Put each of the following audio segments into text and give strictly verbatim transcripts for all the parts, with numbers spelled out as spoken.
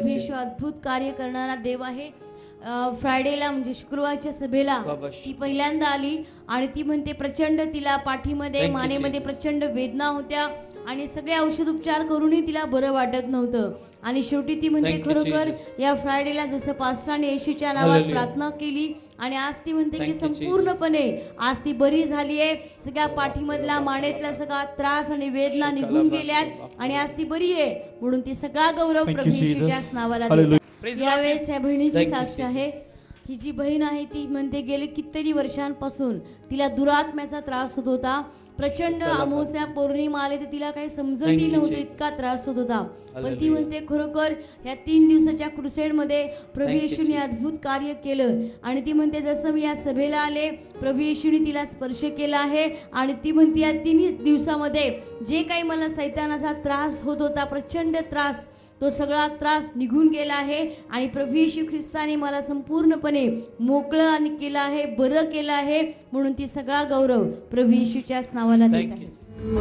प्रभू येशू अद्भुत कार्य करणारा देव आहे. फ्रायडेला म्हणजे शुक्रवारच्या सभेला ती पहिल्यांदा आली आणि ती म्हणते प्रचंड तिला पाठीमध्ये मानेमध्ये प्रचंड वेदना होत्या आणि सगळे औषध उपचार करूनही तिला बरं वाटत नव्हतं आणि शेवटी ती म्हणते खरोखर या फ्रायडेला जसं पास्टरांनी येशूच्या नावात प्रार्थना केली आणि आज ती म्हणते की संपूर्णपणे आज ती बरी झाली आहे. सगळ्या पाठीमधला मानेतला सगळा त्रास आणि वेदना निघून गेल्यात आणि आज ती बरी आहे म्हणून ती सगळा गौरव प्रभू येशूच्याच नावाला देते. यावेळेस या बहिणीची साक्ष आहे. ही जी बहीण आहे ती म्हणते गेले कितीतरी वर्षांपासून तिला दुरात्म्याचा त्रास होत होता. प्रचंड अमावस्या पौर्णिमा आले तर तिला काही समजतही नव्हतं, इतका त्रास होत होता. पण ती म्हणते खरोखर या तीन दिवसाच्या क्रुसेड मध्ये प्रभू येशूने अद्भुत कार्य केलं आणि ती म्हणते जसं मी या सभेला आले प्रभू येशूने तिला स्पर्श केला आहे आणि ती म्हणते या तीन दिवसामध्ये जे काही मला सैतानाचा त्रास होत होता प्रचंड त्रास तो सगळा त्रास निघून गेला आहे आणि प्रभू येशू ख्रिस्ताने मला संपूर्णपणे मोकळं आणि केलं आहे, बरं केलं आहे म्हणून ती सगळा गौरव प्रभू येशूच्याच नावाला देत आहे.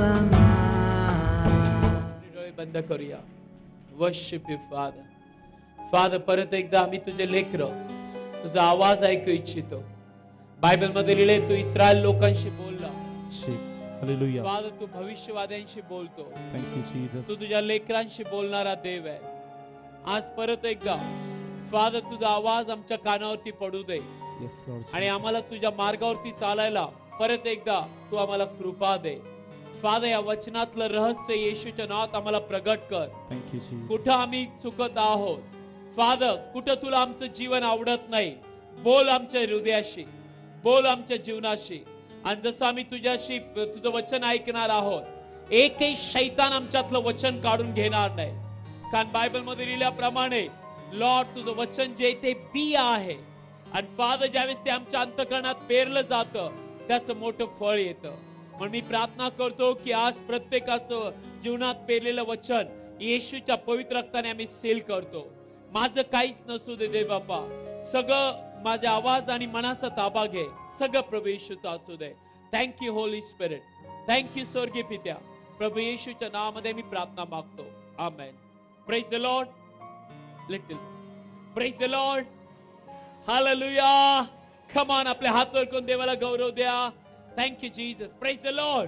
डोळे बंद करूया. Worship you father. फादर परत एकदा आम्ही तुझे लेकरं तुझा आवाज ऐकू इच्छितो. बायबल मध्ये लिहिले तू इस्रायल लोकांशी बोलला. हालेलुया. फादर तू भविष्यवाद्यांशी बोलतो. Thank you Jesus. तू तुझ्या लेकरांशी बोलणारा देव आहे. आज परत एकदा फादर तुझा आवाज आमच्या कानावरती पडू दे आणि आम्हाला तुझ्या मार्गावरती चालायला परत एकदा तू आम्हाला कृपा दे. फादर या वचनातलं रहस्य येशूच्या नावात आम्हाला प्रगट कर. Thank you Jesus. कुठं आम्ही चुकत आहोत फादर, कुठं तुला आमचं जीवन आवडत नाही, बोल आमच्या हृदयाशी, बोल आमच्या जीवनाशी. आणि जसं आम्ही तुझ्याशी तुझं वचन ऐकणार आहोत एकही शैतान आमच्यातलं वचन काढून घेणार नाही. कारण बायबल मध्ये लिहिल्याप्रमाणे लॉर्ड तुझं वचन जे ते बी आहे आणि फादर ज्यावेळेस ते आमच्या अंतःकरणात पेरलं जातं त्याचं मोठं फळ येतं. म्हणून मी प्रार्थना करतो की आज प्रत्येकाचं जीवनात पेरलेलं वचन येशूच्या पवित्र रक्ताने आम्ही सील करतो. माझं काहीच नसू दे दे बापा, सगळं माझ्या आवाज आणि मनाचा ताबा घे, सगळं प्रभू येशूचं असू दे. Thank you holy spirit. थँक्यू स्वर्गीय पित्या. प्रभू येशूच्या नावामध्ये मी प्रार्थना मागतो. Amen. Praise the lord. Little praise the lord. Hallelujah. Come on, आपले हात वर करून देवाला गौरव द्या. Thank you Jesus. Praise the lord.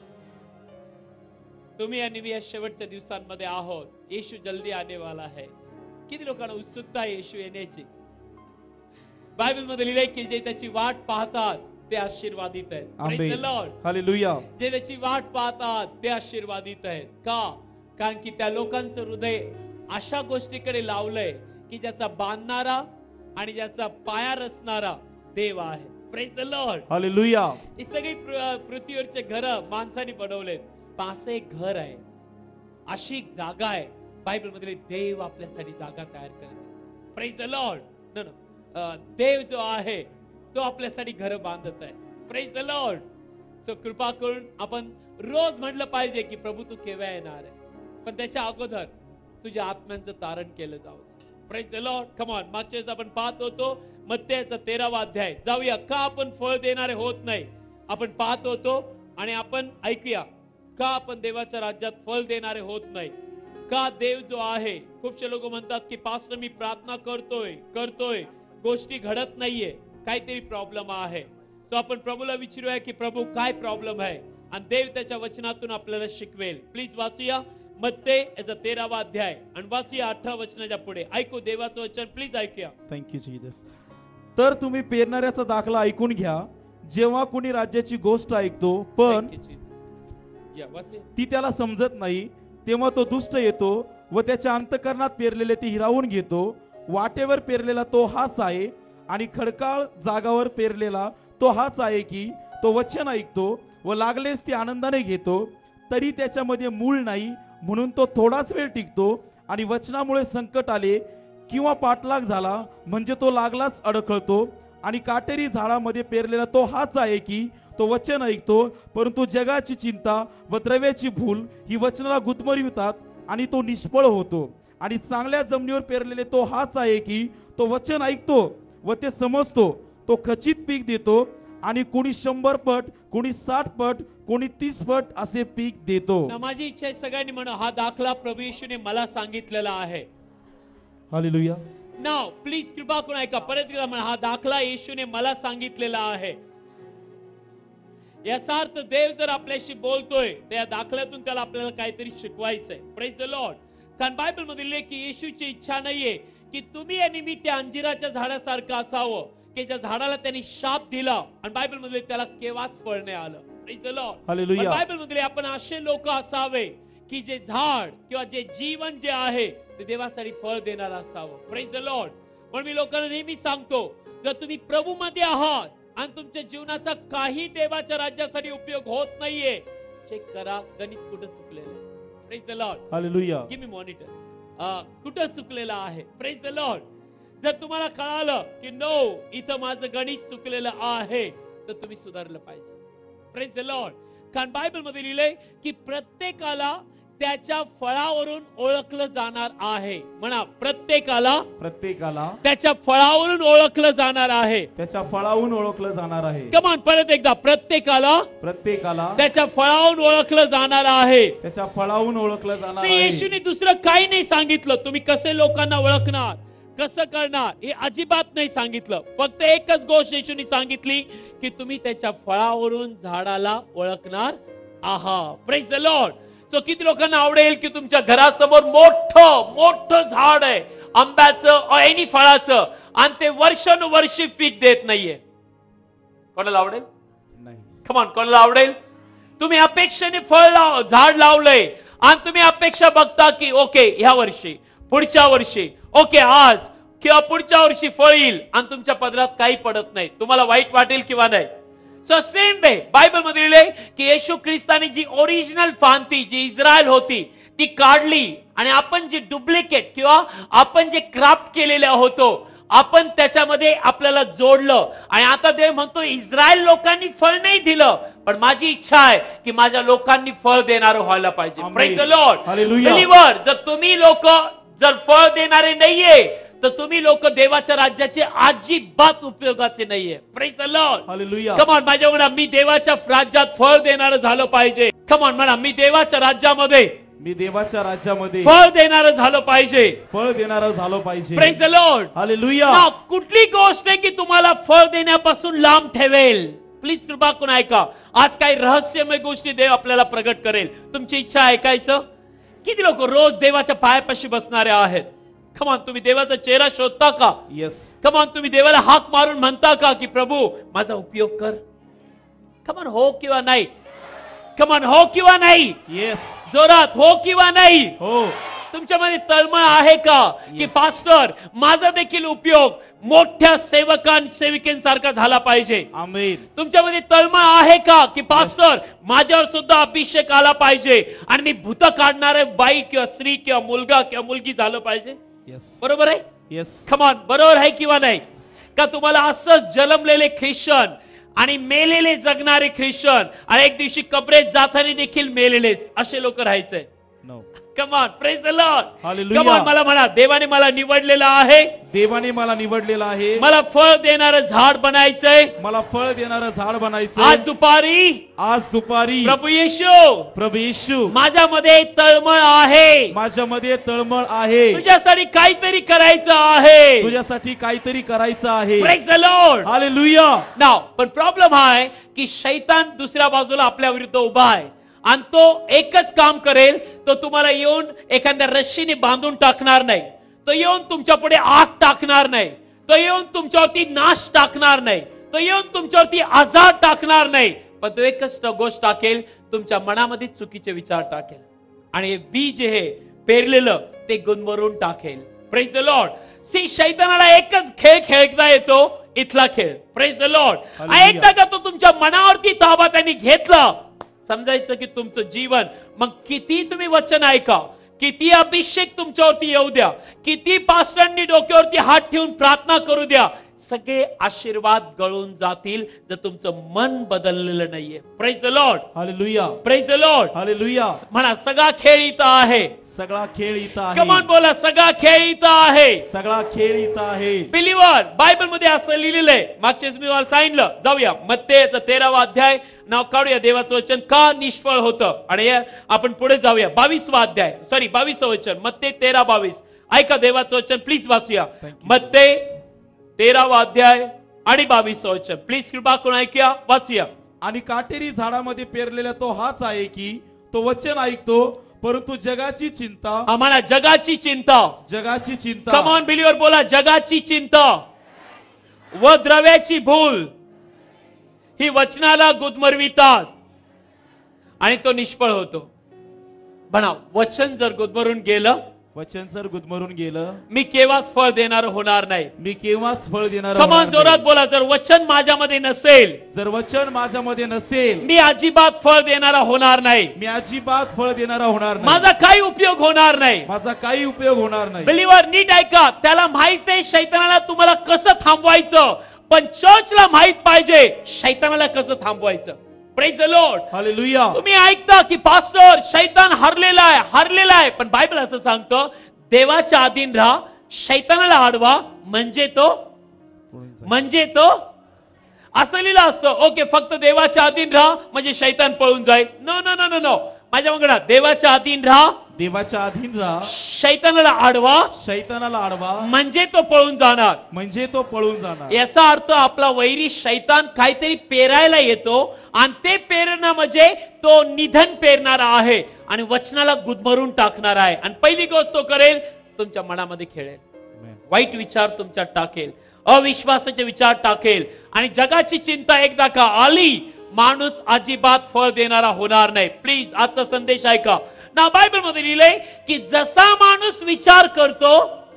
तुम्ही आणि मी या शेवटच्या दिवसांमध्ये आहोत. येशू जल्दी आने वाला है. किती लोकांना उत्सुकता आहे येशू येण्याची. बायबल मध्ये लिहिले की जे त्याची वाट पाहतात ते आशीर्वादित आहेत. Praise the lord. हालेलुया. जे त्याची वाट पाहतात ते आशीर्वादित आहेत. का? कारण की त्या लोकांचं हृदय अशा गोष्टीकडे लावलंय की ज्याचा बांधणारा आणि ज्याचा पाया रचणारा देव आहे. Praise the lord. हालेलुया. ही सगळी पृथ्वीवरचे घर माणसाने बनवलेत, पण असं एक घर आहे, अशी एक जागा आहे बायबल मध्ये देव आपल्यासाठी जागा तयार करते. Praise the lord. No no देव जो आहे तो आपल्यासाठी घर बांधत आहे. Praise the Lord. सो कृपा करून आपण रोज म्हटलं पाहिजे की प्रभू तू केव्हा येणार आहे, पण त्याच्या अगोदर तुझ्या आत्म्यांचं तारण केलं जावं. Praise the lord. Come on. मागच्या वेळेस आपण पाहत होतो मत्तेचा तेरावा अध्याय. जाऊया. का आपण फळ देणारे होत नाही आपण पाहत होतो आणि आपण ऐकूया का आपण देवाच्या राज्यात फळ देणारे होत नाही. का देव जो आहे, खूपशे लोक म्हणतात की पास्टर मी प्रार्थना करतोय करतोय गोष्टी घडत नाहीये, काहीतरी प्रॉब्लेम आहे. सो आपण प्रभूला विचारूया की प्रभू काय प्रॉब्लेम आहे आणि देव त्याच्या वचनातून आपल्याला शिकवेल. प्लीज वाचूया मत्ते याचा तेरावा अध्याय आणि वाचूया अठरा वचनाच्या पुढे. ऐकू देवाचं वचन. प्लीज ऐकूया. Thank you Jesus. तर तुम्ही पेरणाऱ्याचा दाखला ऐकून घ्या. जेव्हा कोणी राज्याची गोष्ट ऐकतो पण ती त्याला समजत नाही तेव्हा तो दुष्ट येतो व त्याच्या अंतःकरणात पेरलेले ते हिरावून घेतो. वाटेवर पेरलेला तो हाच आहे आणि खडकाळ जागावर पेरलेला तो हाच आहे की तो वचन ऐकतो व लागलेस ते आनंदाने घेतो, तरी त्याच्यामध्ये मूळ नाही म्हणून तो थोडाच वेळ टिकतो आणि वचनामुळे संकट आले किंवा पाठलाग झाला म्हणजे तो लागलाच अडखळतो. आणि काटेरी झाडामध्ये पेरलेला तो हाच आहे की तो वचन ऐकतो, परंतु जगाची चिंता व द्रव्याची भूल ही वचनाला गुदमरवितात आणि तो निष्फळ होतो. आणि चांगल्या जमिनीवर पेरलेले तो हाच आहे की तो वचन ऐकतो व ते समजतो, तो खचित पीक देतो आणि कोणी शंभर पट, कोणी साठ पट, कोणी तीस पट असे पीक देतो. माझी इच्छा आहे सगळ्यांनी म्हणा हा दाखला प्रभू येशूने मला सांगितलेला आहे. हालेलुया. नाव प्लीज कृपा करून ऐका. परत एकदा म्हणा, हा दाखला येशूने मला सांगितलेला आहे. याचा अर्थ देव जर आपल्याशी बोलतोय तर या दाखल्यातून त्याला आपल्याला काहीतरी शिकवायचंय. Praise the lord. कारण बायबल मध्ये लिहिले की येशूची इच्छा नाहीये की तुम्ही या निमित्त अंजिराच्या झाडासारखं असावं की ज्या झाडाला त्यांनी शाप दिला आणि बायबल मध्ये त्याला केव्हाच फळ नाही आलं. Praise the lord. Hallelujah. Bible मध्ये आपण असे लोक असावे की जे झाड किंवा जे जीवन जे आहे ते देवासाठी फळ देणार असावं. Praise the lord. पण मी लोकांना नेहमी सांगतो, जर तुम्ही प्रभू मध्ये आहात आणि तुमच्या जीवनाचा काही देवाच्या राज्यासाठी उपयोग होत नाहीये, चेक करा गणित कुठं चुकलेलं आहे. Praise the lord. Hallelujah. Give me monitor. कुठं चुकलेलं आहे. Praise the lord. जर तुम्हाला कळालं की नो इथं माझं गणित चुकलेलं आहे तर तुम्ही सुधारलं पाहिजे. Praise the lord. कारण बायबल मध्ये लिहिलंय की प्रत्येकाला त्याच्या फळावरून ओळखलं जाणार आहे. म्हणा, प्रत्येकाला प्रत्येकाला त्याच्या फळावरून ओळखलं जाणार आहे. त्याच्या फळावरून ओळखलं जाणार आहे. कमान परत एकदा, प्रत्येकाला प्रत्येकाला त्याच्या फळावरून ओळखलं जाणार आहे. त्याच्या फळावरून ओळखलं जाणार See, आहे. येशूने दुसरं काही नाही सांगितलं. तुम्ही कसे लोकांना ओळखणार, कसं करणार हे अजिबात नाही सांगितलं. फक्त एकच गोष्ट येशूने सांगितली की तुम्ही त्याच्या फळावरून झाडाला ओळखणार आहात. Praise the Lord. सो किती लोकांना आवडेल की तुमच्या घरासमोर मोठं मोठं झाड आहे आंब्याचं एनी फळाचं आणि ते वर्षानुवर्षी पीक देत नाहीये. कोणाला आवडेल? नाही. कमान, कोणाला आवडेल? तुम्ही अपेक्षेने फळ लाव झाड लावलंय आणि तुम्ही अपेक्षा बघता की ओके ह्या वर्षी, पुढच्या वर्षी, ओके आज किंवा पुढच्या वर्षी फळ येईल आणि तुमच्या पदरात काही पडत नाही. तुम्हाला वाईट वाटेल किंवा नाही? सो सेम वे बायबल मध्ये लिहिले की येशू ख्रिस्ताने जी ओरिजिनल फांती जी इस्रायल होती ती काढली आणि आपण जे डुप्लिकेट किंवा आपण जे क्राफ्ट केलेले होतो आपण त्याच्यामध्ये आपल्याला जोडलं आणि आता देव म्हणतो इस्रायल लोकांनी फळ नाही दिलं पण माझी इच्छा आहे की माझ्या लोकांनी फळ देणारं व्हायला पाहिजे. Praise the Lord. बिलीव्हर, जर तुम्ही लोक जर फळ देणारे नाहीये तर तुम्ही लोक देवाच्या राज्याचे अजिबात उपयोगाचे नाहीये. Praise the lord. Hallelujah. Come on, माझ्या म्हणा मी देवाच्या राज्यात फळ देणारं झालं पाहिजे. कम ऑन म्हणा, मी देवाच्या राज्यामध्ये मी देवाच्या राज्यामध्ये फळ देणारं झालं पाहिजे. फळ देणारं झालं पाहिजे. Praise the lord. हालेलुया. ना कुठली गोष्ट आहे की तुम्हाला फळ देण्यापासून लांब ठेवेल? प्लीज कृपा करून ऐका. आज काही रहस्यमय गोष्टी देव आपल्याला प्रगट करेल. तुमची इच्छा ऐकायचं? किती लोक रोज देवाच्या पायापाशी बसणारे आहेत? कमान, तुम्ही देवाचा चेहरा शोधता का? येस. कमान, तुम्ही देवाला हाक मारून म्हणता का की प्रभू माझा उपयोग कर? कमान, हो किंवा नाही? कमान, हो किंवा नाही? येस. जोरात हो किंवा नाही? हो. तुमच्यामध्ये तळमळ आहे का की पास्टर माझा देखील उपयोग मोठ्या सेवकां सेविकेंसारखा झाला पाहिजे? आमेन. तुमच्यामध्ये तळमळ आहे का की पास्टर माझ्यावर सुद्धा अभिषेक आला पाहिजे आणि मी भूत काढणारे बाई किंवा स्त्री किंवा मुलगा किंवा मुलगी झालं पाहिजे? येस. बरोबर आहे? येस. कमान, बरोबर आहे किंवा नाही? का तुम्हाला असंच जन्मलेले ख्रिश्चन आणि मेलेले जगणारे ख्रिश्चन आणि एक दिवशी कबरेत जाताना देखील मेलेलेच असे लोक राहायचे? No. Come on, praise the lord. Hallelujah. Come on, मला म्हणा देवाने मला निवडलेलं आहे. देवाने मला निवडलेलं आहे. मला फळ देणारं झाड बनायचंय. मला फळ देणारं झाड बनायचं. आज दुपारी आज दुपारी प्रभू येशू प्रभू येशू माझ्यामध्ये तळमळ आहे. माझ्यामध्ये तळमळ आहे. तुझ्यासाठी काहीतरी करायचं आहे. तुझ्यासाठी काहीतरी करायचं आहे. Praise the lord. हालेलुया. नाव पण प्रॉब्लेम हा आहे की शैतान दुसऱ्या बाजूला आपल्या विरुद्ध उभा आहे आणि तो एकच काम करेल, तो तुम्हाला येऊन एखाद्या रश्शीने बांधून टाकणार नाही. तो येऊन तुमच्या पुढे आग टाकणार नाही. तो येऊन तुमच्यावरती नाश टाकणार नाही. तो येऊन तुमच्यावरती आजार टाकणार नाही. पण तो एकच गोष्ट टाकेल, तुमच्या मनामध्ये चुकीचे विचार टाकेल आणि हे बीज हे पेरलेलं ते गुणवरून टाकेल. Praise the lord. सी, शैतानाला एकच खेळ खेळता येतो, इथला खेळ. Praise the lord. एकदा का तो तुमच्या मनावरती ताबा त्यांनी घेतला, समजायचं की तुमचं जीवन मग किती तुम्ही वचन ऐका, किती अभिषेक तुमच्यावरती येऊ द्या, किती पास्टरांनी डोक्यावरती हात ठेवून प्रार्थना करू द्या, सगळे आशीर्वाद गळून जातील जर तुमचं मन बदललेलं नाहीये. Praise the lord. Hallelujah. Praise the lord. Hallelujah. म्हणा सगळा खेळ इथं आहे. सगळा खेळ इथं आहे. कमान बोला, सगळा खेळ इथं आहे. सगळा खेळ इथं आहे. बिलीव्हर, बायबल मध्ये असं लिहिलेलं आहे. मागच्या मी मला सांगितलं. जाऊया मत्तेचा तेरावा अध्याय, नाव काढूया देवाचं वचन का निष्फळ होतं आणि आपण पुढे जाऊया. बावीसवा अध्याय, सॉरी बावीसवं वचन, मत्ते तेरा बावीस ऐका देवाचं वचन प्लीज वाचूया. Thank you. मत्ते तेरावा अध्याय आणि बावीसचं वचन प्लीज कृपा करून ऐकूया, वाचूया. आणि काटेरी झाडामध्ये पेरलेला तो हाच आहे की तो वचन ऐकतो, परंतु जगाची चिंता आम्हाला जगाची चिंता, जगाची चिंता कम ऑन बिलीवर बोला, जगाची चिंता व द्रव्याची भूल ही वचनाला गुदमरवितात आणि तो निष्फळ होतो. म्हणा वचन जर गुदमरून गेलं, वचन जर गुदमरून गेलं, मी केव्हाच फळ देणार होणार नाही. मी केव्हाच फळ देणार कमान होणार जोरात नाही. बोला, जर वचन माझ्यामध्ये नसेल, जर वचन माझ्यामध्ये नसेल, मी अजिबात फळ देणारा होणार नाही. मी अजिबात फळ देणारा होणार नाही. माझा काही उपयोग होणार नाही. माझा काही उपयोग होणार नाही. बिलीवर नीट ऐका, त्याला माहित आहे शैतानाला तुम्हाला कसं थांबवायचं, पण चर्चला माहित पाहिजे शैतानाला कसं थांबवायचं. Praise the lord. हालेलुया. तुम्ही ऐकता की पास्टर शैतान हरलेला आहे, हरलेला आहे, पण बायबल असं सांगतं देवाच्या अधीन राहा, शैतानाला अडवा, म्हणजे तो म्हणजे तो असं लिहिलं असतं ओके फक्त देवाच्या अधीन राहा म्हणजे शैतान पळून जाईल. No no no no no माझ्या म्हणा, देवाच्या अधीन राहा, देवाच्या अधीन राहा, शैतानाला अडवा, शैतानाला अडवा, म्हणजे तो पळून जाणार. म्हणजे तो पळून जाणार. याचा अर्थ आपला वैरी शैतान काहीतरी पेरायला येतो आणि ते पेरणं म्हणजे तो निधन पेरणारा आहे आणि वचनाला गुदमरून टाकणार आहे. आणि पहिली गोष्ट तो करेल, तुमच्या मनामध्ये खेळेल, वाईट विचार तुमच्यात टाकेल, अविश्वासाचे विचार टाकेल आणि जगाची चिंता एकदा का आली, माणूस अजिबात फळ देणारा होणार नाही. प्लीज आजचा संदेश ऐका ना. बायबल मध्ये लिहिलंय की जसा माणूस विचार करतो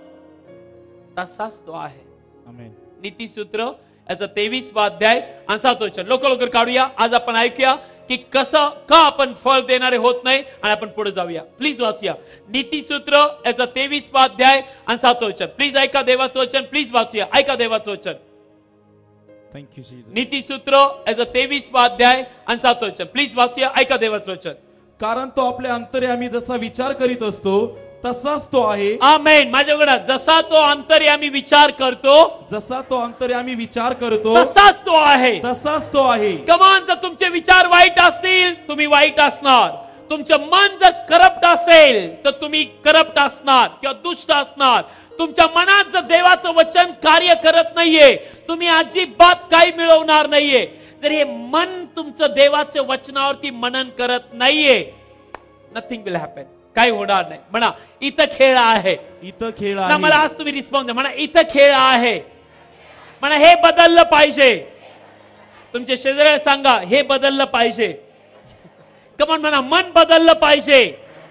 तसाच तो आहे. आमेन. नीतिसूत्र याचा तेवीसवा अध्याय आणि सातवं वचन लवकर लवकर काढूया. आज आपण ऐकूया की कसं का आपण फळ देणारे होत नाही आणि आपण पुढे जाऊया. प्लीज वाचूया नीतिसूत्र याचा तेवीसवा अध्याय आणि सातवं वचन. प्लीज ऐका देवाचं वचन, प्लीज वाचूया, ऐका देवाचं वचन. Thank you Jesus. नीतिसूत्र याचा तेवीसवा अध्याय आणि सातवं वचन. प्लीज वाचूया, ऐका देवाचं वचन. कारण तो आपल्या अंतर्यामी जसा विचार करीत असतो तसाच तो आहे. आमेन. माझ्याकडे जसा तो अंतर्यामी विचार करतो, जसा तो अंतर्यामी विचार करतो तसाच तो आहे. तसाच तो आहे. कमान जर तुमचे विचार वाईट असतील तुम्ही वाईट असणार. तुमचं मन जर करप्ट असेल तर तुम्ही करप्ट असणार किंवा दुष्ट असणार. तुमच्या मनात जर देवाचं वचन कार्य करत नाहीये तुम्ही अजिबात काही मिळवणार नाहीये. जर हे मन तुमचं देवाच्या वचनावरती मनन करत नाहीये, नथिंग विल हॅपन. काही होणार नाही. म्हणा इथं खेळ आहे, इथं खेळ ना. आहे. मला आज तुम्ही रिस्पॉन्स द्या. म्हणा इथं खेळ आहे. म्हणा हे बदललं पाहिजे. तुमच्या शेजाऱ्याला सांगा हे बदललं पाहिजे. कमन म्हणा मन बदललं पाहिजे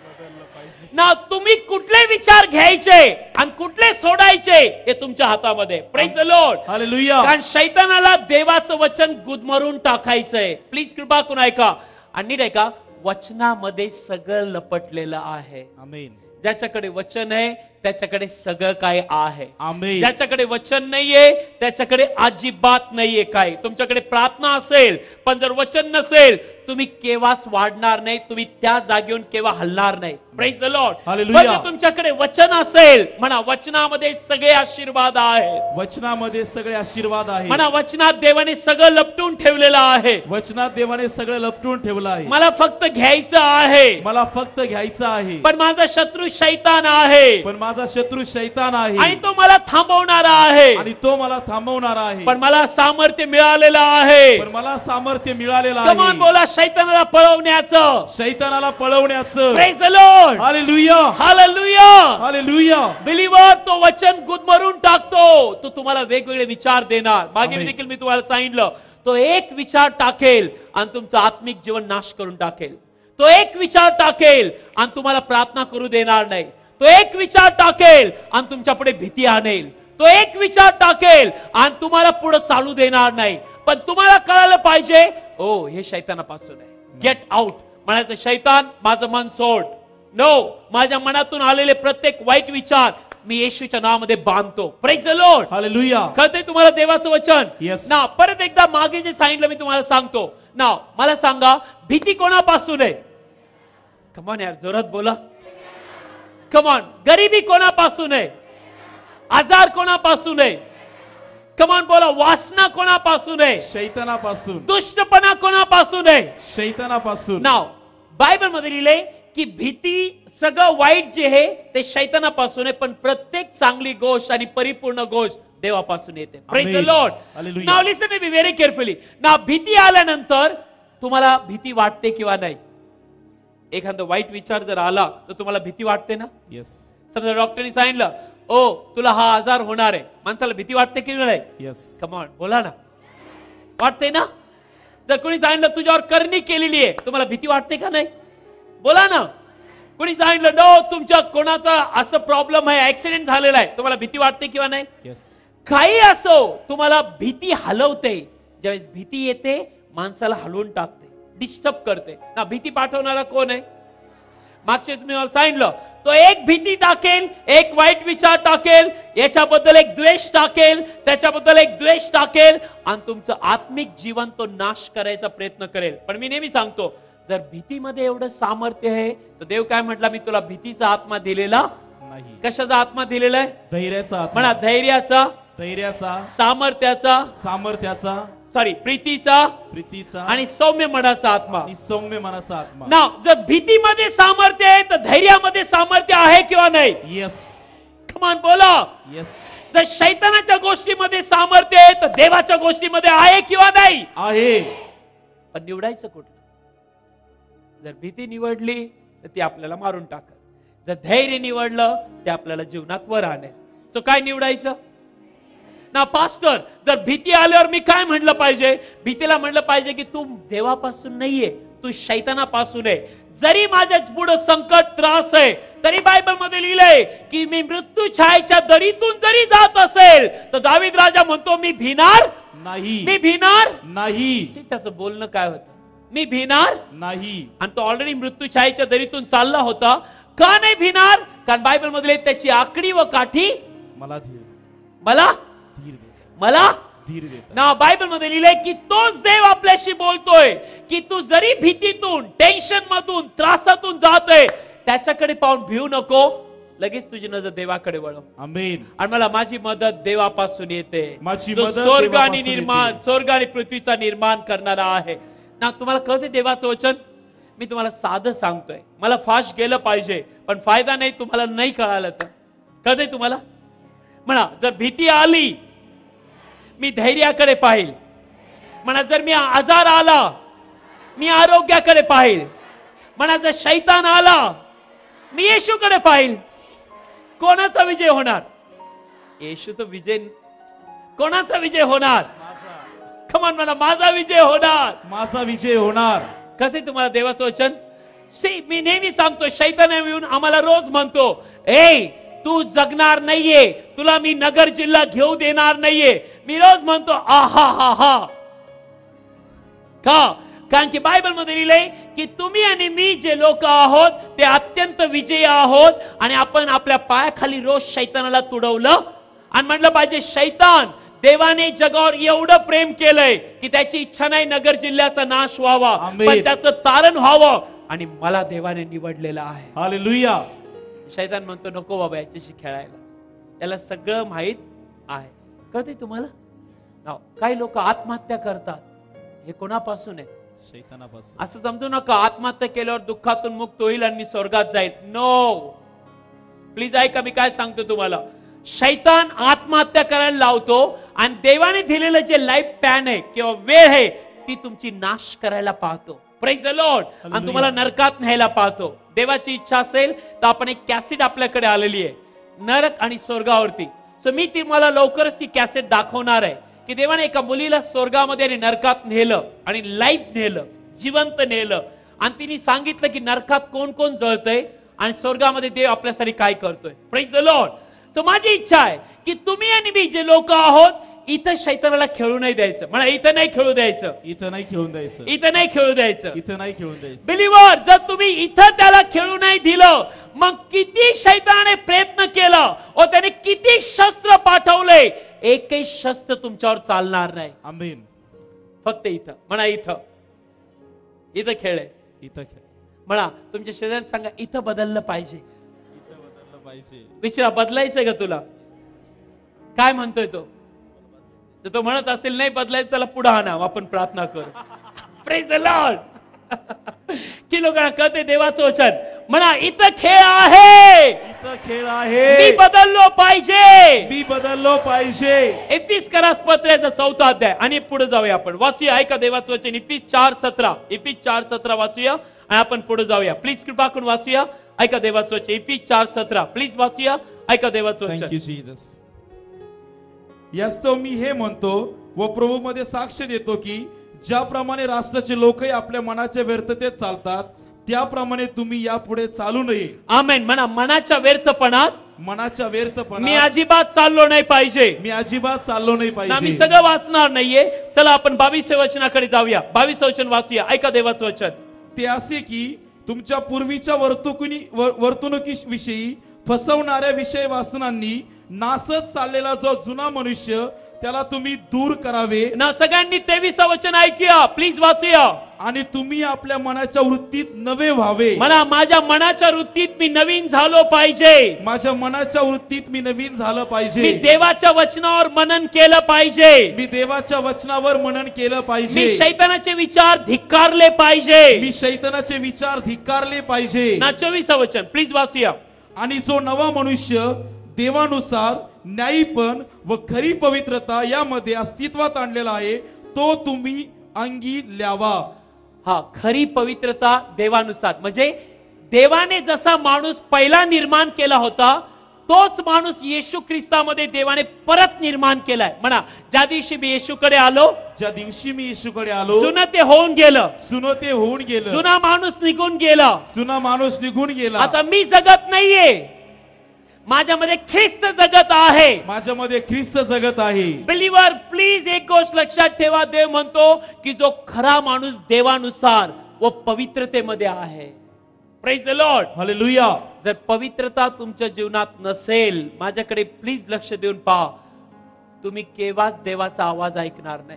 ना. तुम्ही कुठले विचार घ्यायचे आणि कुठले सोडायचे हे तुमच्या हातामध्ये. Praise the lord. हालेलुया. कारण शैतानाला देवाचं वचन गुदमरून टाकायचंय. प्लीज कृपा करून ऐका आणि नीट ऐका. वचनामध्ये सगळं लपटलेलं आहे. आमेन. ज्याच्याकडे वचन आहे त्याच्याकडे सगळं काय आहे. आमेन. ज्याच्याकडे वचन नाहीये त्याच्याकडे अजिबात नाहीये काय. तुमच्याकडे प्रार्थना असेल पण जर वचन नसेल तुम्ही केव्हाच वाढणार नाही. तुम्ही त्या जागेवरून केव्हा हलणार नाही. Praise the lord. हालेलुया. तुमच्याकडे वचन असेल म्हणा वचनामध्ये सगळे आशीर्वाद आहेत. वचनामध्ये सगळे आशीर्वाद आहे. म्हणा वचनात देवाने सगळं लपटून ठेवलेलं आहे. वचनात देवाने सगळं लपटून ठेवलं आहे. मला फक्त घ्यायचं आहे. मला फक्त घ्यायचं आहे. पण माझा शत्रू शैतान आहे. पण माझा शत्रू शैतान आहे आणि तो मला थांबवणारा आहे. आणि तो मला थांबवणारा आहे. पण मला सामर्थ्य मिळालेलं आहे. पण मला सामर्थ्य मिळालेलं कमान आहे. बोला शैतानाला पळवण्याचं, शैतानाला पळवण्याचं. Praise the lord. Hallelujah. Hallelujah. Hallelujah. Believer तो वचन गुदमरून टाकतो. तो तुम्हाला वेगवेगळे विचार देणार. मागे आमेन. देखील मी तुम्हाला सांगितलं तो एक विचार टाकेल आणि तुमचं आत्मिक जीवन नाश करून टाकेल. तो एक विचार टाकेल आणि तुम्हाला प्रार्थना करू देणार नाही. तो एक विचार टाकेल आणि तुमच्या पुढे भीती आणेल. तो एक विचार टाकेल आणि तुम्हाला पुढे चालू देणार नाही. पण तुम्हाला कळायला पाहिजे ओ हे शैतानापासून आहे. Get out. म्हणायचं शैतान माझं मन सोड. नो, माझ्या मनातून आलेले प्रत्येक वाईट विचार मी येशूच्या नावामध्ये बांधतो. Praise the lord. हालेलुया. कळतंय तुम्हाला देवाचं वचन Yes. ना. परत एकदा मागे जे सांगितलं मी तुम्हाला सांगतो ना. मला सांगा भीती कोणापासून आहे. कमॉन यार जोरात बोला. कमॉन. गरिबी कोणापासून आहे. आजार कोणापासून आहे. कमॉन बोला. वासना कोणापासून आहे. शैतानापासून. दुष्टपणा कोणापासून आहे. शैतानापासून. नाव बायबल मध्ये लिहिले की भीती सगळं वाईट जे आहे ते शैतानापासून आहे, पण प्रत्येक चांगली गोष्ट आणि परिपूर्ण गोष्ट देवापासून येते. Praise the Amen. Lord. Hallelujah. Now listen मी व्हेरी केअरफुली. ना भीती आल्यानंतर तुम्हाला भीती वाटते किंवा नाही? एखादा वाईट विचार जर आला तर तुम्हाला भीती वाटते ना? येस. समजा डॉक्टरनी सांगितलं ओ तुला हा आजार होणार आहे, माणसाला भीती वाटते की नाही? येस. कम ऑन बोला ना, वाटते ना? जर कोणी सांगितलं तुझ्यावर करणी केलेली आहे, तुम्हाला भीती वाटते का नाही? बोला ना. कोणी सांगितलं नो तुमच्या कोणाचा असं प्रॉब्लेम आहे, ऍक्सिडेंट झालेला आहे, तुम्हाला भीती वाटते किंवा नाही? येस. काही असो, तुम्हाला भीती हलवते. ज्यावेळेस भीती येते माणसाला हलवून टाकते, डिस्टर्ब करते ना. भीती पाठवणारा कोण आहे? मागचे तुम्ही मला सांगितलं तो एक भीती टाकेल, एक वाईट विचार टाकेल, याच्याबद्दल एक द्वेष टाकेल, त्याच्याबद्दल एक द्वेष टाकेल आणि तुमचं आत्मिक जीवन तो नाश करायचा प्रयत्न करेल. पण मी नेहमी सांगतो जर भीतीमध्ये एवढं सामर्थ्य आहे तर देव काय म्हटला, मी तुला भीतीचा आत्मा दिलेला नाही. कशाचा आत्मा दिलेला आहे? धैर्याचा आत्मा. म्हणा धैर्याचा, धैर्याचा, सामर्थ्याचा, सामर्थ्याचा, सॉरी प्रीतीचा प्रीतीचा आणि सौम्य मनाचा आत्मा. आणि सौम्य मनाचा आत्मा. ना जर भीतीमध्ये सामर्थ्य आहे तर धैर्यामध्ये सामर्थ्य आहे किंवा नाही? येस. कम ऑन बोला. येस. जर शैतानाच्या गोष्टीमध्ये सामर्थ्य आहे तर देवाच्या गोष्टीमध्ये आहे किंवा नाही? आहे. पण निवडायचं कुठलं? जर भीती निवडली तर ती आपल्याला मारून टाकल, जर धैर्य निवडलं ते आपल्याला जीवनात वर आणेल. सो काय निवडायचं ना? पास्टर जर भीती आल्यावर मी काय म्हणलं पाहिजे? भीतीला म्हणलं पाहिजे की तू देवापासून नाहीये, तू शैतानापासून आहे. जरी माझ्या पुढे संकट त्रास आहे तरी बायबल मध्ये लिहिलंय की मी मृत्यू छायेच्या दरीतून जरी जात असेल तर दावीद राजा म्हणतो मी भिणार नाही. मी भिणार नाही. त्याचं बोलणं काय होतं? मी भिणार नाही. आणि तो ऑलरेडी मृत्यू छायेच्या दरीतून चालला होता. का नाही भिणार? कारण बायबल मध्ये त्याची आकडी व काठी मला धीर मला धीर देतात. मला धीर देतात. ना बायबल मध्ये लिहिलंय की तोच देव आपल्याशी बोलतोय की तू जरी भीतीतून, टेन्शन मधून, त्रासातून जातोय त्याच्याकडे पाहून भिऊ नको, लगेच तुझी नजर देवाकडे वळव. आमेन. आणि मला माझी मदत देवापासून येते. माझी जो मदत स्वर्ग आणि देवापासून निर्माण येते. स्वर्ग आणि पृथ्वीचा निर्माण करणारा आहे ना. तुम्हाला कळते देवाचं वचन? मी तुम्हाला साधं सांगतोय, मला फास्ट गेलं पाहिजे पण फायदा नाही तुम्हाला नाही कळालं तर. कळते तुम्हाला? म्हणा जर भीती आली मी धैर्याकडे पाहिल. म्हणा जर मी आजार आला मी आरोग्याकडे पाहिल. म्हणा जर शैतान आला मी येशूकडे पाहिल. कोणाचा विजय होणार? येशू तो विजय. कोणाचा विजय होणार? खमन म्हणा माझा विजय होणार. माझा विजय होणार. कसे तुम्हाला देवाचं वचन? सी मी नेहमी सांगतो, शैतान येऊन आम्हाला रोज म्हणतो ए तू जगणार नाहीये, तुला मी नगर जिल्हा घेऊ देणार नाहीये. मी रोज म्हणतो आहा हा हा. का? कारण की बायबल मध्ये लिहिलंय की तुम्ही आणि मी जे लोक आहोत ते अत्यंत विजयी आहोत आणि आपण आपल्या पायाखाली रोज शैतानाला तुडवलं आणि म्हणलं पाहिजे शैतान देवाने जगावर एवढं प्रेम केलंय की त्याची इच्छा नाही नगर जिल्ह्याचा नाश व्हावा, आमेन. पण त्याचं तारण व्हावं आणि मला देवाने निवडलेलं आहे. हालेलुया. शैतान म्हणतो नको बाबा याच्याशी खेळायला, याला सगळं माहित आहे. कळते तुम्हाला? नाव काही लोक आत्महत्या करतात, हे कोणापासून आहे? शैतानापासून. असं समजू नका आत्महत्या केल्यावर दुःखातून मुक्त होईल आणि मी स्वर्गात जाईल. नो प्लीज ऐका मी काय सांगतो तुम्हाला. शैतान आत्महत्या करायला लावतो आणि देवाने दिलेलं जे लाईफ पॅन आहे किंवा वेळ आहे ती तुमची नाश करायला पाहतो. Praise the lord. आणि तुम्हाला नरकात न्यायला पाहतो. देवाची इच्छा असेल तर आपण एक कॅसेट आपल्याकडे आलेली आहे नरक आणि स्वर्गावरती. सो मी तुम्हाला लवकरच ती कॅसेट दाखवणार आहे की देवाने एका मुलीला स्वर्गामध्ये आणि नरकात नेलं आणि लाईफ नेलं, जिवंत नेलं आणि तिने सांगितलं की नरकात कोण कोण जळतंय आणि स्वर्गामध्ये देव आपल्यासाठी काय करतोय. Praise the Lord. सो माझी इच्छा आहे की तुम्ही आणि मी जे लोक आहोत इथं शैतानाला खेळू नाही द्यायचं. म्हणा इथं नाही खेळू द्यायचं. इथं नाही खेळून द्यायचं. इथं नाही खेळू द्यायचं. इथं नाही खेळून द्यायचं. बिलीवर जर तुम्ही इथं त्याला खेळू नाही दिलं मग किती शैतानाने प्रयत्न केला व त्याने किती शस्त्र पाठवले, एकही शस्त्र तुमच्यावर चालणार नाही. आमेन. फक्त इथं म्हणा इथं इथं खेळ आहे. इथं खेळ. म्हणा तुमच्या शेजारी सांगा इथं बदललं पाहिजे. इथं बदललं पाहिजे. विचारा बदलायचंय का तुला? काय म्हणतोय तो? तर तो म्हणत असेल नाही बदलायचं त्याला पुढे आणा, आपण प्रार्थना करू. Praise the lord. की लोकांना कळते देवाचं वचन. म्हणा इथं खेळ आहे, इथं खेळ आहे, मी बदललो पाहिजे, मी बदललो पाहिजे. एफिसकरास पत्राचा चौथा अध्याय आणि पुढे जाऊया आपण. वाचूया ऐका देवाचं वचन इफिस चार सतरा. इफिस चार सतरा वाचूया आणि आपण पुढे जाऊया. प्लीज कृपा करून वाचूया. ऐका देवाचं वचन इफिस चार सतरा. प्लीज वाचूया. ऐका देवाचं वचन. Thank you Jesus. यास्तव मी हे म्हणतो व प्रभू मध्ये साक्ष देतो की ज्याप्रमाणे राष्ट्राचे लोकही आपल्या मनाच्या व्यर्थतेत चालतात त्याप्रमाणे तुम्ही यापुढे चालू नये. आमेन. म्हणा मनाच्या व्यर्थपणात, मनाच्या मी व्यर्थपणात अजिबात चाललो नाही पाहिजे. मी अजिबात चाललो नाही ना मी पाहिजे. सगळं वाचणार नाहीये. चला आपण बावीसव्या वचनाकडे जाऊया. बावीस वचन वाचूया. ऐका देवाचं वचन. ते असे की तुमच्या पूर्वीच्या वर्तुकुनी वर्तणुकीविषयी फसवणाऱ्या विषय वासनांनी नासत चाललेला जो जुना मनुष्य त्याला तुम्ही दूर करावे. ना सगळ्यांनी तेवीसचं वचन ऐकूया. प्लीज वाचूया. आणि तुम्ही आपल्या मनाच्या वृत्तीत नवे व्हावे. मला माझ्या मनाच्या वृत्तीत मी नवीन झालो पाहिजे. माझ्या मनाच्या वृत्तीत मी नवीन झालं मी पाहिजे. देवाच्या वचनावर मनन केलं पाहिजे. मी देवाच्या वचनावर मनन केलं मी पाहिजे. शैतानाचे विचार धिक्कारले पाहिजे. मी शैतानाचे विचार धिक्कारले पाहिजे. ना चोवीसचं वचन प्लीज वाचूया. आणि जो नवा मनुष्य देवानुसार न्यायीपण व खरी पवित्रता यामध्ये अस्तित्वात आणलेला आहे तो तुम्ही अंगी ल्यावा. हा, खरी पवित्रता देवानुसार म्हणजे देवाने जसा माणूस पहिला निर्माण केला होता तोच माणूस येशू ख्रिस्तामध्ये देवाने परत निर्माण केलाय. म्हणा ज्या दिवशी मी येशूकडे आलो, ज्या दिवशी मी येशूकडे आलो, जुनं ते होऊन गेलं, जुनं ते होऊन गेलं, जुना माणूस निघून गेला, जुना माणूस निघून गेला. आता मी जगत नाहीये, माझ्यामध्ये ख्रिस्त जगत आहे. माझ्यामध्ये ख्रिस्त जगत आहे. बिलीवर प्लीज एक गोष्ट लक्षात ठेवा. देव म्हणतो की जो खरा माणूस देवानुसार व पवित्रतेमध्ये आहे. Praise the lord. हालेलुया. जर पवित्रता तुमच्या जीवनात नसेल, माझ्याकडे प्लीज लक्ष देऊन पहा, तुम्ही केव्हाच देवाचा आवाज ऐकणार नाही.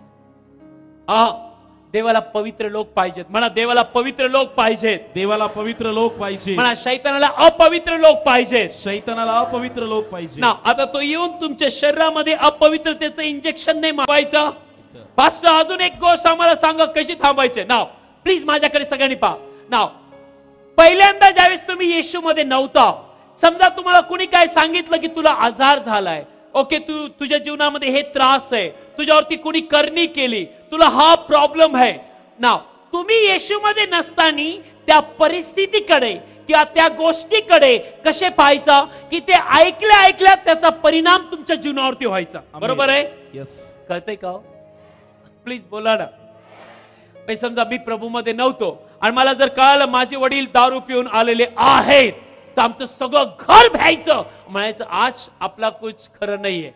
आ देवाला पवित्र लोक पाहिजेत. म्हणा देवाला पवित्र लोक पाहिजेत. देवाला पवित्र लोक पाहिजे. म्हणा शैतानाला अपवित्र लोक पाहिजेत. शैतानाला अपवित्र लोक पाहिजे. ना आता तो येऊन तुमच्या शरीरामध्ये अपवित्रतेचं इंजेक्शन नाही मारायचं. पास्टर अजून एक गोष्ट आम्हाला सांगा कशी थांबायचे. नाव प्लीज माझ्याकडे सगळ्यांनी पहा. नाव पहिल्यांदा ज्यावेळेस तुम्ही येशूमध्ये नव्हता, समजा तुम्हाला कुणी काय सांगितलं की तुला आजार झालाय, ओके, तू तुझ्या जीवनामध्ये हे त्रास आहे, तुझ्यावरती कुणी करणी केली, तुला हा प्रॉब्लेम आहे. नाव तुम्ही येशूमध्ये नसताना त्या परिस्थितीकडे किंवा त्या गोष्टीकडे कसे पाहायचा की ते ऐकल्या ऐकल्या त्याचा परिणाम तुमच्या जीवनावरती व्हायचा. बरोबर आहे? यस. कळतंय का? प्लीज बोला ना. समजा मी प्रभूमध्ये नव्हतो आणि मला जर कळालं माझे वडील दारू पिऊन आलेले आहेत, तर आमचं सगळं घर भ्यायचं, म्हणायचं आज आपला कुछ खरं नाहीये.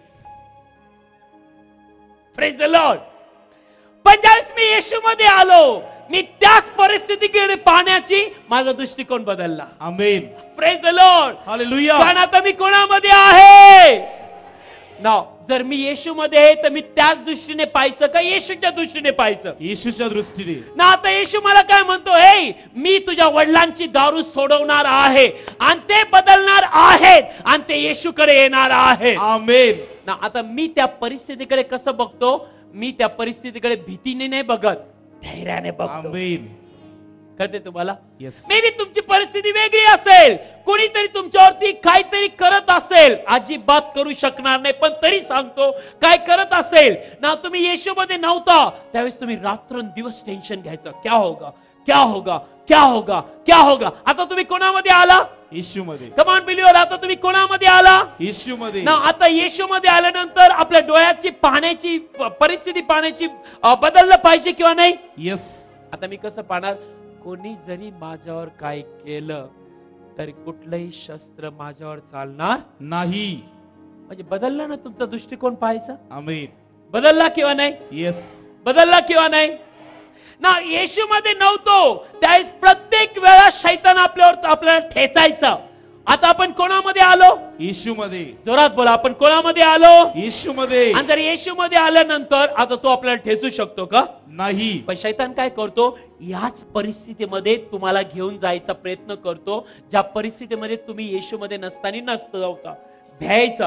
Praise the lord. पण ज्यावेळेस मी येशूमध्ये आलो, मी त्याच परिस्थितीकडे पाहण्याची माझा दृष्टिकोन बदलला. Amen. Praise the lord. Hallelujah. कारण आता मी कोणामध्ये आहे ना. जर मी येशूमध्ये आहे तर मी त्याच दृष्टीने पाहायचं का येशूच्या दृष्टीने पाहायचं? येशूच्या दृष्टीने. ना आता येशू मला काय म्हणतो, हे मी तुझ्या वडिलांची दारू सोडवणार आहे आणि ते बदलणार आहेत आणि ते येशूकडे येणार आहे. आमेन. ना आता मी त्या परिस्थितीकडे कसं बघतो? मी त्या परिस्थितीकडे भीतीने नाही बघत, धैर्याने बघतो. आमेन. कळते तुम्हाला? येस. मे बी तुमची परिस्थिती वेगळी असेल, कोणीतरी तुमच्यावरती काहीतरी करत असेल, अजिबात करू शकणार नाही, पण तरी सांगतो काय करत असेल ना, तुम्ही येशूमध्ये नव्हता त्यावेळेस तुम्ही रात्रंदिवस टेन्शन घ्यायचं, क्या होगा क्या होगा क्या होगा क्या होगा. आता तुम्ही कोणामध्ये आला? येशूमध्ये. Come on believer. आता तुम्ही कोणामध्ये आला? येशूमध्ये. ना आता येशूमध्ये आल्यानंतर आपल्या डोळ्याची पाहण्याची परिस्थिती पाहण्याची बदललं पाहिजे किंवा नाही? यस. आता मी कसं पाहणार? कोणी जरी माझ्यावर काय केलं तरी कुठलंही शस्त्र माझ्यावर चालणार नाही. म्हणजे बदलला ना तुमचा दृष्टिकोन पाहायचा? आमेन. बदलला किंवा नाही? येस. बदलला किंवा नाही? ना येशूमध्ये नव्हतो त्यावेळेस प्रत्येक वेळा शैतान आपल्यावर आपल्याला ठेचायचा. आता आपण कोणामध्ये आलो? येशूमध्ये. जोरात बोला. आपण कोणामध्ये आलो? येशूमध्ये. आणि जर येशूमध्ये आल्यानंतर आता तो आपल्याला ठेचू शकतो का? नाही. पण शैतान काय करतो? याच परिस्थितीमध्ये तुम्हाला घेऊन जायचा प्रयत्न करतो, ज्या परिस्थितीमध्ये तुम्ही येशूमध्ये नसताना नसता होता. भ्यायचा,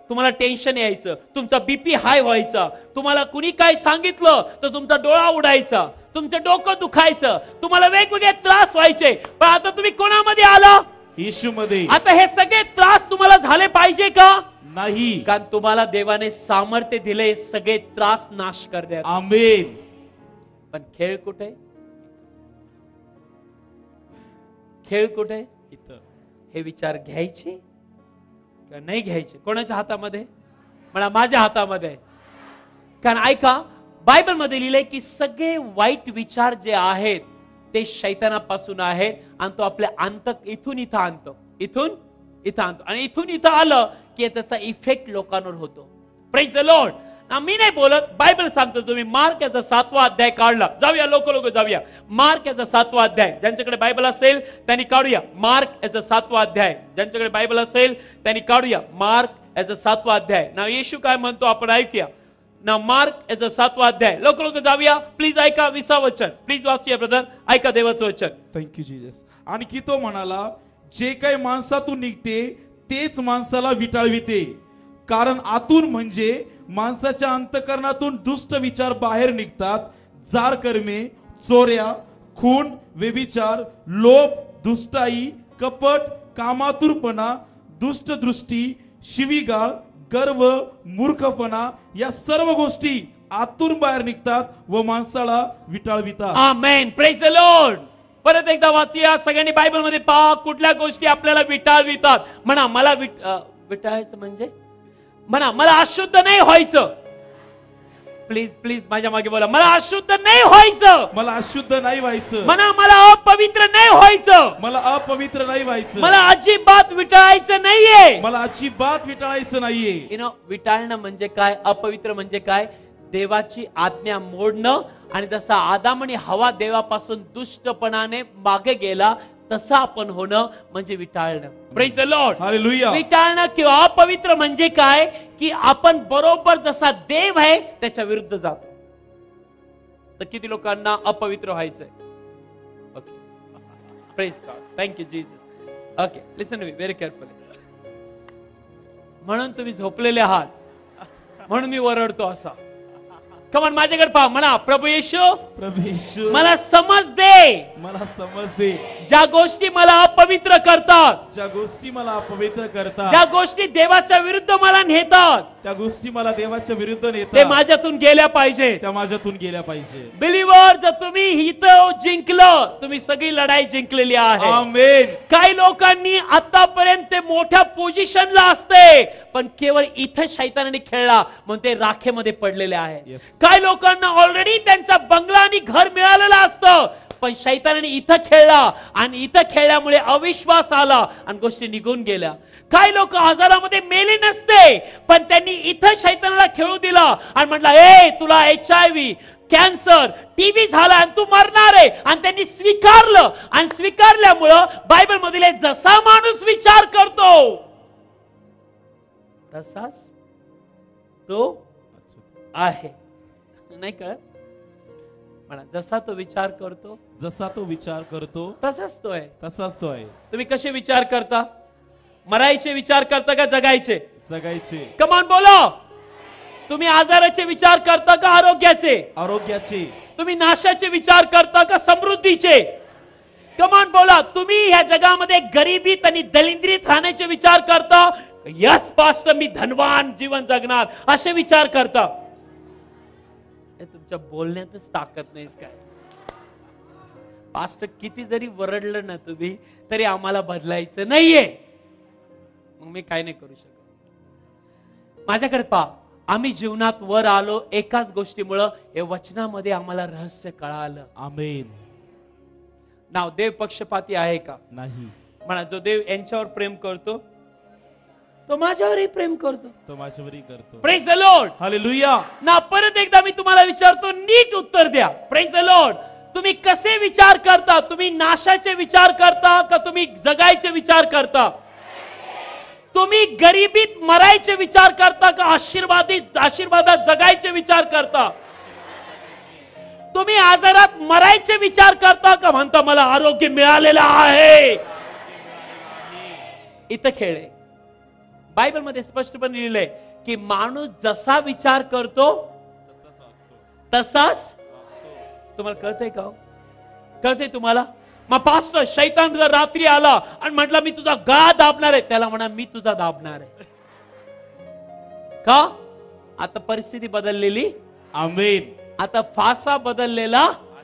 तुम्हाला टेन्शन यायचं, तुमचा बीपी हाय व्हायचा, तुम्हाला कुणी काय सांगितलं तर तुमचा डोळा उडायचा, तुमचं डोकं दुखायचं, तुम्हाला वेगवेगळे त्रास व्हायचे. पण आता तुम्ही कोणामध्ये आला? येशूमध्ये. आता हे सगळे त्रास तुम्हाला झाले पाहिजे का? नाही. कारण तुम्हाला देवाने सामर्थ्य दिले सगळे त्रास नाश करण्याचं. आमेन. पण खेळ कुठे? खेळ कुठे? इथं. हे विचार घ्यायचे का नाही घ्यायचे? कोणाच्या हातामध्ये? मला माझ्या हातामध्ये. कारण ऐका, बायबल मध्ये लिहिलंय की सगळे वाईट विचार जे आहेत ते शैतानापासून आहेत आणि तो आपल्या अंतक इथून इथं आणतो, इथून इथं आणतो आणि इथून इथं आलं की त्याचा इफेक्ट लोकांवर होतो. Praise the Lord. मी नाही बोलत, बायबल सांगतो. तुम्ही मार्क याचा सातवा अध्याय काढला, जाऊया लोक लोक जाऊया. मार्क याचा सातवा अध्याय, ज्यांच्याकडे बायबल असेल त्यांनी काढूया. मार्क याचा सातवा अध्याय, ज्यांच्याकडे बायबल असेल त्यांनी काढूया. मार्क याचा सातवा अध्याय. ना येशू काय म्हणतो आपण ऐकूया ना. मार्क याचा सातवा अध्याय, लोक लोक जाऊया. प्लीज ऐका विसा वचन, प्लीज वाचूया ब्रदर, ऐका देवाचं वचन. Thank you Jesus. आणखी तो म्हणाला, जे काही माणसातून निघते तेच माणसाला विटाळविते, कारण आतून म्हणजे माणसाच्या अंतःकरणातून दुष्ट विचार बाहेर निघतात. जार कर्मे, चोऱ्या, खून, व्यभिचार, लोभ, दुष्टाई, कपट, कामातुरपणा, दुष्ट दृष्टी, शिवीगाळ, गर्व, मूर्खपणा, या सर्व गोष्टी आतून बाहेर निघतात व माणसाला विटाळवितात. आमेन. Praise the lord. परत एकदा वाचूया सगळ्यांनी बायबल मध्ये. पहा कुठल्या गोष्टी आपल्याला विटाळवितात. म्हणा मला विट विटाळायचं म्हणजे म्हणा मला अशुद्ध नाही व्हायचं. प्लीज प्लीज माझ्या मागे बोला, मला अशुद्ध नाही व्हायचं. मला अशुद्ध नाही व्हायचं. म्हणा मला अपवित्र नाही व्हायचं. मला अपवित्र नाही व्हायचं. मला अजिबात विटाळायचं नाहीये. मला अजिबात विटाळायचं नाहीये. यु नो, विटाळणं म्हणजे काय, अपवित्र म्हणजे काय? देवाची आज्ञा मोडणं. आणि जसा आदाम आणि हवा देवापासून दुष्टपणाने मागे गेला तसं आपण होणं म्हणजे विटाळणं. Praise the lord. हालेलुया. विटाळणं किंवा अपवित्र म्हणजे काय की आपण बरोबर जसा देव आहे त्याच्या विरुद्ध जातो. तर किती लोकांना अपवित्र व्हायचंय? Okay, praise God, thank you Jesus. Okay, listen मी व्हेरी केअरफुली. म्हणून तुम्ही झोपलेले आहात, म्हणून मी ओरडतो असा. कमान माझ्याकडे पहा, म्हणा प्रभू येशू, प्रभू येशू, मला समज दे. मला समज दे. ज्या गोष्टी मला अपवित्र करतात, ज्या गोष्टी मला अपवित्र करतात, ज्या गोष्टी देवाच्या विरुद्ध मला नेतात, त्या गोष्टी मला देवाच्या विरुद्ध ते नेतात, माझ्यातून गेल्या पाहिजे. त्या माझ्यातून गेल्या पाहिजे. बिलीवर, जर तुम्ही इथं जिंकलं, तुम्ही सगळी लढाई जिंकलेली आहे. आमेन. काही लोकांनी आतापर्यंत ते मोठ्या पोझिशनला असते, पण केवळ इथं शैतानाने खेळला म्हणून ते राखेमध्ये पडलेले आहे. Yes. काही लोकांना ऑलरेडी त्यांचा बंगला आणि घर मिळालेलं असतं, पण शैतानाने इथं खेळला आणि इथं खेळल्यामुळे अविश्वास आला आणि गोष्टी निघून गेल्या. काही लोक आजारामध्ये मेले नसते, पण त्यांनी इथं शैतानाला खेळू दिला आणि म्हटलं, ए तुला H I V, cancer, TB झाला आणि तू मरणार आहे. आणि त्यांनी स्वीकारलं आणि स्वीकारल्यामुळं बायबल मधील जसा माणूस विचार करतो तसाच तो आहे. नाही कळत? म्हणा जसा तो विचार करतो, जसा तो विचार करतो तसाच तो आहे. तसाच तो आहे. तुम्ही कसे विचार करता? मरायचे विचार करता का जगायचे? जगायचे. कमान बोला. तुम्ही आजाराचे विचार करता का आरोग्याचे? आरोग्याचे. तुम्ही नाशाचे विचार करता का समृद्धीचे? कमान बोला. तुम्ही ह्या जगामध्ये गरिबीत आणि दलिंद्रीत राहण्याचे विचार करता, यस पास्टर मी धनवान जीवन जगणार असे विचार करता? तुमच्या बोलण्यातच ताकद नाही काय? पास्टर किती जरी वरडलं ना तुम्ही तरी आम्हाला बदलायचं नाहीये. मग मी काय नाही करू शकत. माझ्याकडे पहा, आम्ही जीवनात वर आलो एकाच गोष्टीमुळं, या वचनामध्ये आम्हाला रहस्य कळालं. आमेन. नाव देव पक्षपाती आहे का? नाही. म्हणा जो देव यांच्यावर प्रेम करतो तो माझ्यावरही प्रेम करतो, तो माझ्यावरही करतो. Praise the lord. हालेलुया. ना परत एकदा मी तुम्हाला विचारतो, नीट उत्तर द्या. Praise the lord. तुम्ही कसे विचार करता? तुम्ही नाशाचे विचार करता का तुम्ही जगायचे विचार करता? तुम्ही गरिबीत मरायचे विचार करता का आशीर्वादित आशीर्वादात जगायचे विचार करता? तुम्ही आजारात मरायचे विचार करता का म्हणता मला आरोग्य मिळालेलं आहे? इथं खेळ आहे. बायबल मध्ये स्पष्टपणे लिहिलंय की माणूस जसा विचार करतो तसाच. तुम्हाला कळतंय का? कळतंय तुम्हाला? मग पास्टर, शैतान जर रात्री आला आणि म्हटला मी तुझा गळा दाबणार आहे, त्याला म्हणा मी तुझा दाबणार आहे. का? आता परिस्थिती बदललेली. आमेन. आता फासा बदललेला.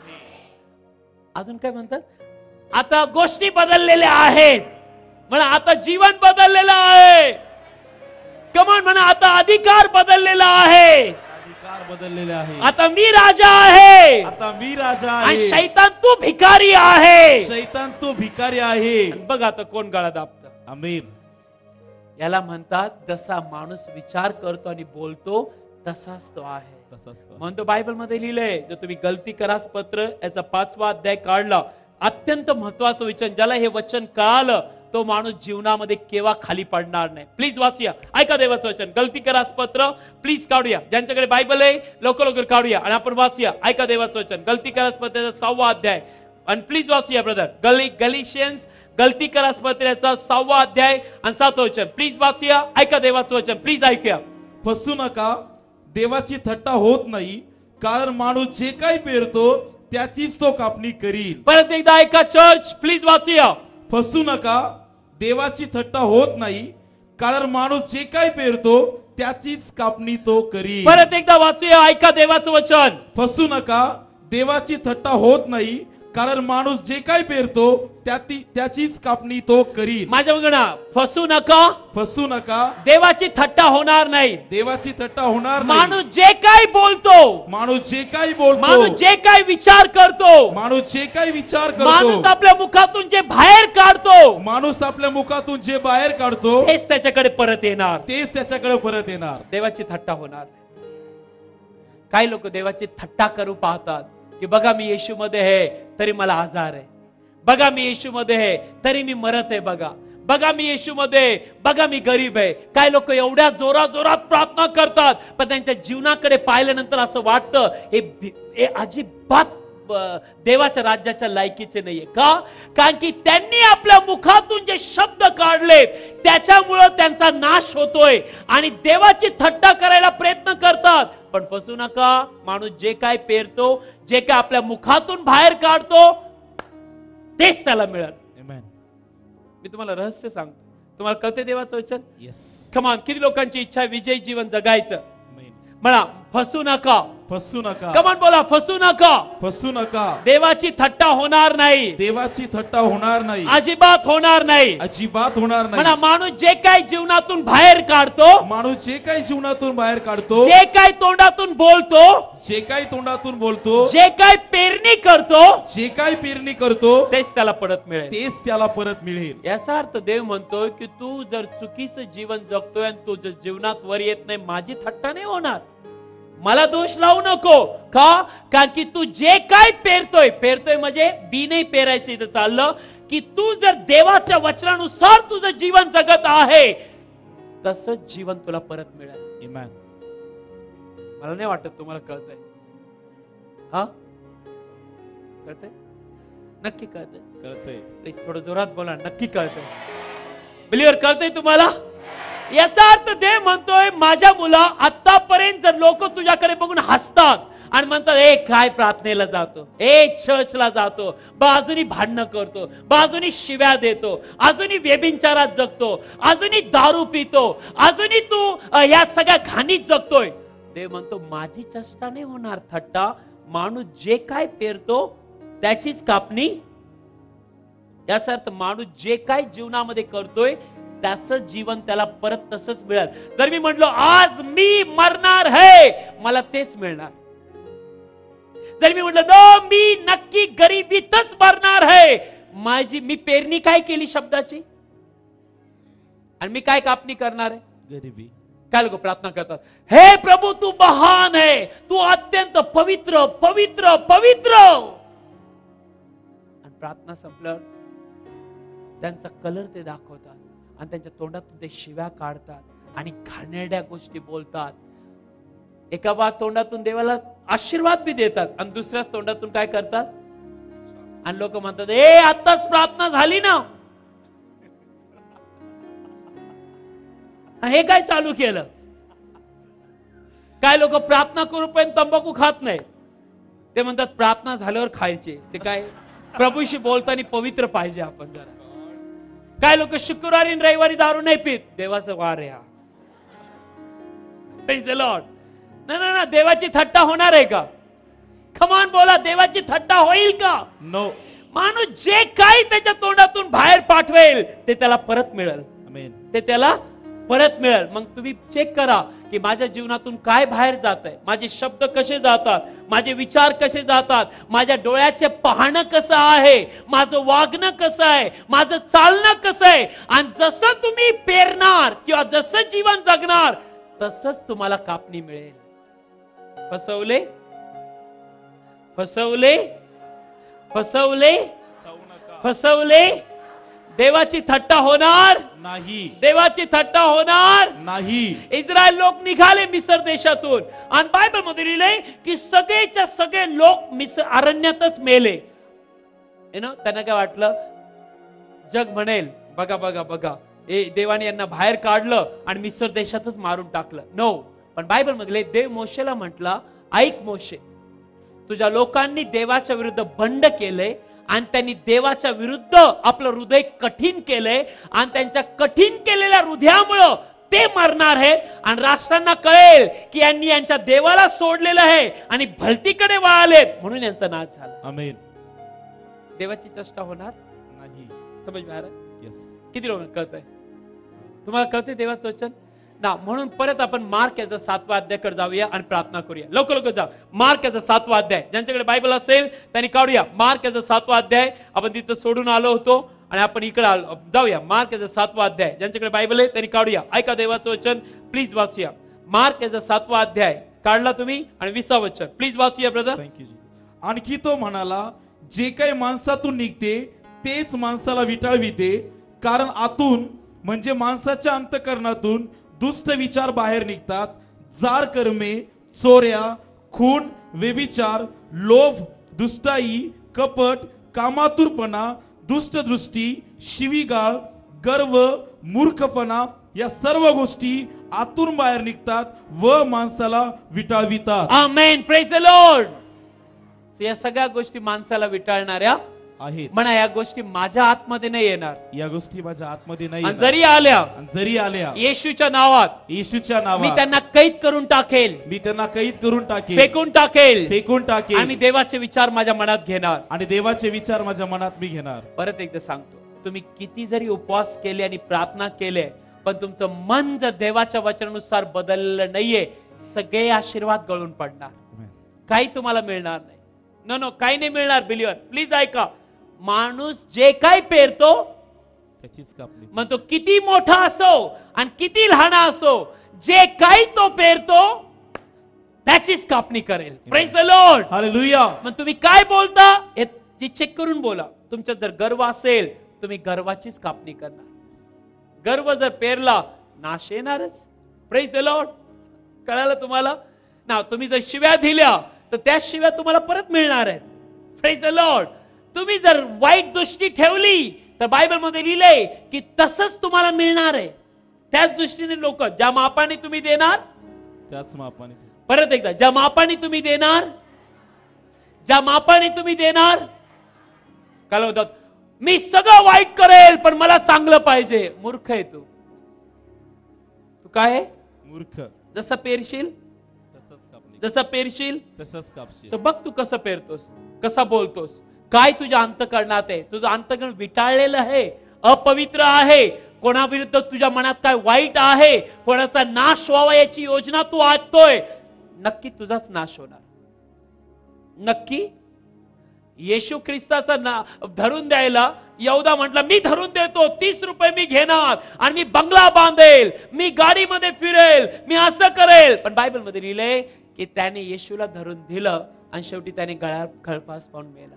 अजून काय म्हणतात? आता गोष्टी बदललेल्या आहेत. म्हणा आता जीवन बदललेलं आहे. कमान म्हणा आता अधिकार बदललेला आहे. अधिकार बदललेले आहे. आता मी राजा आहे. आता मी राजा आणि आहे. शैतान तू भिकारी आहे. शैतान तू भिकारी आहे. आणि बघ आता कोण गळा दाबतं. आमेन. याला म्हणतात जसा माणूस विचार करतो आणि बोलतो तसाच तो आहे. तसाच तो. म्हणतो बायबल मध्ये लिहिलंय, जर तुम्ही गलती करास पत्र याचा पाचवा अध्याय काढला, अत्यंत महत्वाचं वचन, ज्याला हे वचन कळालं तो माणूस जीवनामध्ये केव्हा खाली पडणार नाही. प्लीज वाचूया, ऐका देवाचं वचन. गलती करास पत्र प्लीज काढूया. ज्यांच्याकडे बायबल आहे लवकर लवकर काढूया आणि आपण वाचूया. ऐका देवाचं वचन. गलती करास पत्राचा सहावा अध्याय आणि प्लीज वाचूया ब्रदर. गली गलिशियन्स गलती करास पत्राचा सहावा अध्याय आणि सातवं वचन. प्लीज वाचूया. ऐका देवाचं वचन. प्लीज ऐकूया. फसू नका, देवाची थट्टा होत नाही, कारण माणूस जे काही पेरतो त्याचीच तो कापणी करील. परत एकदा ऐका चर्च, प्लीज वाचूया. फसू नका, देवाची थट्टा होत नाही, कारण माणूस जे काही पेरतो त्याचीच कापणी तो करील. परत एकदा वाचूया. ऐका देवाचं वचन. फसू नका, देवाची थट्टा होत नाही, कारण माणूस जे काही पेरतो त्याती त्याचीच कापणी तो करील. माझ्या बघा, फसू नका, फसू नका, देवाची थट्टा होणार नाही. देवाची थट्टा होणार नाही. माणूस जे काही बोलतो, माणूस जे काही बोलतो, माणूस जे काही विचार करतो, माणूस जे काही विचार माणूस करतो, आपल्या मुखातून जे बाहेर काढतो, माणूस आपल्या मुखातून जे बाहेर काढतो तेच त्याच्याकडे परत येणार. तेच त्याच्याकडे परत येणार. देवाची थट्टा होणार. काही लोक देवाची थट्टा करू पाहतात की बघा मी येशू मध्ये आहे तरी मला आजार आहे, बघा मी येशू मध्ये आहे तरी मी मरत आहे, बघा बघा मी येशू मध्ये, बघा मी गरीब आहे. काही लोक एवढ्या जोरा जोरात प्रार्थना करतात पण त्यांच्या जीवनाकडे पाहिल्यानंतर असं वाटतं हे हे अजिबात देवाच्या राज्याच्या लायकीचे नाहीये. का? कारण की त्यांनी आपल्या मुखातून जे शब्द काढले त्याच्यामुळे त्यांचा नाश होतोय आणि देवाची थट्टा करायला प्रयत्न करतात. पण फसू नका, माणूस जे काय पेरतो, जे काय आपल्या मुखातून बाहेर काढतो तेच त्याला मिळेल. मी तुम्हाला रहस्य सांगतो. तुम्हाला कळते देवाचं वचन? येस. कमान, किती लोकांची इच्छा आहे विजयी जीवन जगायचं? म्हणा फसू नका. फसू नका. कमान बोला, फसू नका. फसू नका. देवाची थट्टा होणार नाही. देवाची थट्टा होणार नाही. अजिबात होणार नाही. अजिबात होणार म्हणा नाही. माणूस जे काही जीवनातून बाहेर काढतो, माणूस जे काही जीवनातून बाहेर काढतो, जे काही तोंडातून बोलतो, जे काही तोंडातून बोलतो, जे काही पेरणी करतो, जे काही पेरणी करतो तेच त्याला परत मिळेल. तेच त्याला परत मिळेल. याचा अर्थ देव म्हणतोय की तू जर चुकीचं जीवन जगतोय आणि तू जर जीवनात वर येत नाही, माझी थट्टा नाही होणार. मला दोष लावू नको. का? कारण की तू जे काय पेरतोय, पेरतोय म्हणजे बी नाही पेरायचं. इथं चाललं की तू जर देवाच्या वचनानुसार तुझं जीवन जगत आहे तसंच जीवन तुला परत मिळेल. आमेन. मला नाही वाटत तुम्हाला कळतंय. हा कळतंय? नक्की कळतंय? कळतंय. प्लीज थोडं जोरात बोला. नक्की कळतंय? बिलीवर कळतंय तुम्हाला? याचा अर्थ देव म्हणतोय माझ्या मुला, आतापर्यंत जर लोक तुझ्याकडे बघून हसतात आणि म्हणतात ए काय प्रार्थनेला जातो, ए चर्चला जातो, बाजूनी भांडणं करतो, बाजूनी शिव्या देतो, अजूनही व्यभिचारात जगतो, अजूनही दारू पितो, अजूनही तू या सगळ्या घाणीत जगतोय. देव म्हणतो माझी चेष्टा नाही होणार. थट्टा, माणूस जे काय पेरतो त्याचीच कापणी. याचा अर्थ माणूस जे काय जीवनामध्ये करतोय त्याचं जीवन त्याला परत तसंच मिळेल. जर मी म्हटलो आज मी मरणार है, मला तेच मिळणार. जर मी म्हटलं नो मी नक्की गरिबीतच मरणार है, माझी मी पेरणी काय केली शब्दाची आणि मी काय कापणी करणार आहे? गरिबी. काय लोक प्रार्थना करतात, हे प्रभू तू महान है, तू अत्यंत पवित्र पवित्र पवित्र, आणि प्रार्थना संपल्यावर त्यांचा कलर ते दाखवतात आणि त्यांच्या तोंडातून ते शिव्या काढतात आणि घाणेरड्या गोष्टी बोलतात. एका बा तोंडातून देवाला आशीर्वाद बी देतात आणि दुसऱ्या तोंडातून काय करतात आणि लोक म्हणतात ए आताच प्रार्थना झाली ना. हे काय चालू केलं? काय लोक प्रार्थना करू पण तंबाखू खात नाही. ते म्हणतात प्रार्थना झाल्यावर खायचे. ते काय प्रभूशी बोलताना पवित्र पाहिजे आपण जरा. काय लोक शुक्रवारी आणि रविवारी दारू नाही पित. देवाचा वार आहे हा. Praise the lord. ना ना ना देवाची थट्टा होणार आहे का? खमान बोला, देवाची थट्टा होईल का? नो. माणूस जे काही त्याच्या तोंडातून बाहेर पाठवेल ते त्याला परत मिळेल. आमेन. ते त्याला परत मिळेल. मग तुम्ही चेक करा की माझ्या जीवनातून काय बाहेर जात आहे, माझे शब्द कसे जातात, माझे विचार कसे जातात, माझ्या डोळ्याचे पाहणं कसं आहे, माझं वागणं कसं आहे, माझं चालणं कसं आहे. आणि जसं तुम्ही पेरणार किंवा जसं जीवन जगणार तसंच तुम्हाला कापणी मिळेल. फसवले फसवले फसवले फसवले देवाची थट्टा होणार नाही. देवाची थट्टा होणार नाही. इस्रायल लोक निघाले मिस्र देशातून आणि बायबल मध्ये लिहिलंय की सगळेच्या सगळे लोक मिस्र अरण्यातच मेले. यु नो त्यांना काय वाटलं, जग म्हणेल बघा बघा बघा ए देवाने यांना बाहेर काढलं आणि मिस्र देशातच मारून टाकलं. नो. पण बायबल मध्ये देव मोशेला म्हटला, ऐक मोशे, तुझ्या लोकांनी देवाच्या विरुद्ध बंड केले आणि त्यांनी देवाच्या विरुद्ध आपलं हृदय कठीण केलंय आणि त्यांच्या कठीण केलेल्या हृदयामुळं ते मरणार आहेत. आणि राष्ट्रांना कळेल की यांनी यांच्या देवाला सोडलेलं आहे आणि भलतीकडे वळालेत म्हणून यांचा नाश झाला. आमेन. देवाची चेष्टा होणार नाही. समज में आ रहा है? यस. किती लोक कळतंय? तुम्हाला कळतंय देवाचं वचन ना? म्हणून परत आपण मार्क याचा सातवा अध्यायाकडे जाऊया आणि प्रार्थना करूया. लवकर लवकर जा. मार्क याचा सातवा अध्याय, ज्यांच्याकडे बायबल असेल त्यांनी काढूया. मार्क याचा सातवा अध्याय. आपण तिथं सोडून आलो होतो आणि आपण इकडे जाऊया. मार्क याचा सातवा अध्याय, ज्यांच्याकडे बायबल आहे त्यांनी काढूया. ऐका देवाचं वचन, प्लीज वाचूया. मार्क याचा सातवा अध्याय काढला तुम्ही आणि विसा वचन प्लीज वाचूया ब्रदर. थँक्यू. आणखी तो म्हणाला, जे काही माणसातून निघते तेच माणसाला विटाळविते, कारण आतून म्हणजे माणसाच्या अंतःकरणातून दुष्ट विचार बाहेर निघतात. जार कर्मे, चोऱ्या, खून, व्यभिचार, लोभ, दुष्टाई, कपट, कामातुरपणा, दुष्ट दृष्टी, शिवीगाळ, गर्व, मूर्खपणा या सर्व गोष्टी आतून बाहेर निघतात व माणसाला विटाळवितात. आमेन. Praise the lord. या सगळ्या गोष्टी माणसाला विटाळणाऱ्या आहेत. म्हणा या गोष्टी माझ्या आतमध्ये नाही येणार. या गोष्टी माझ्या आतमध्ये नाही आणि येणार. जरी आल्या आणि जरी आल्या येशूच्या नावात येशूच्या मी नावात त्यांना कैद करून टाकेल, मी त्यांना कैद करून टाकेल, फेकून टाकेल फेकून आणि टाकेल मी देवाचे विचार माझ्या मनात घेणार. आणि देवाचे विचार माझ्या मनात मी घेणार. परत एकदा सांगतो, तुम्ही किती जरी उपवास केले आणि प्रार्थना केले पण तुमचं मन जर देवाच्या वचनानुसार बदललं नाहीये, सगळे आशीर्वाद गळून पडणार. काही तुम्हाला मिळणार नाही. नो नो काही नाही मिळणार. बिलियन प्लीज ऐका. माणूस जे काही पेरतो त्याचीच कापणी. मग तो किती मोठा असो आणि किती लहान असो, जे काही तो पेरतो त्याचीच कापणी करेल. Praise the lord. हालेलुया. मग तुम्ही काय बोलता हे चेक करून बोला. तुमच्यात जर गर्व असेल तुम्ही गर्वाचीच कापणी करणार. गर्व जर पेरला नाश येणारच. Praise the lord. कळालं तुम्हाला ना? तुम्ही जर शिव्या दिल्या तर त्या शिव्या तुम्हाला परत मिळणार आहेत. Praise the lord. तुम्ही जर वाईट दृष्टी ठेवली तर बायबल मध्ये लिहिलंय की तसंच तुम्हाला मिळणार आहे. त्याच दृष्टीने लोक ज्या मापाने तुम्ही देणार त्याच मापाने. परत एकदा, ज्या मापाने तुम्ही देणार ज्या मापाने तुम्ही देणार काय म्हणतात, मी सगळं वाईट करेल पण मला चांगलं पाहिजे. मूर्ख आहे तू. तू काय आहे? मूर्ख. जसं पेरशील तसंच कापणी. जसं पेरशील तसंच कापशील. So बघ तू कसं पेरतोस, कसा बोलतोस, काय तुझ्या अंतःकरणात आहे. तुझं अंतःकरण विटाळलेलं आहे, अपवित्र आहे. कोणाविरुद्ध तुझ्या मनात काय वाईट आहे, कोणाचा नाश व्हावा याची योजना तू आखतोय, नक्की तुझाच नाश होणार. नक्की. येशू ख्रिस्ताचा ना धरून द्यायला यहूदा म्हटला, मी धरून देतो, तीस रुपये मी घेणार आणि मी बंगला बांधेल, मी गाडीमध्ये फिरेल, मी असं करेल. पण बायबल मध्ये लिहिलंय की त्याने येशूला धरून दिलं आणि शेवटी त्याने गळ्यात खळपास पाहून मेला.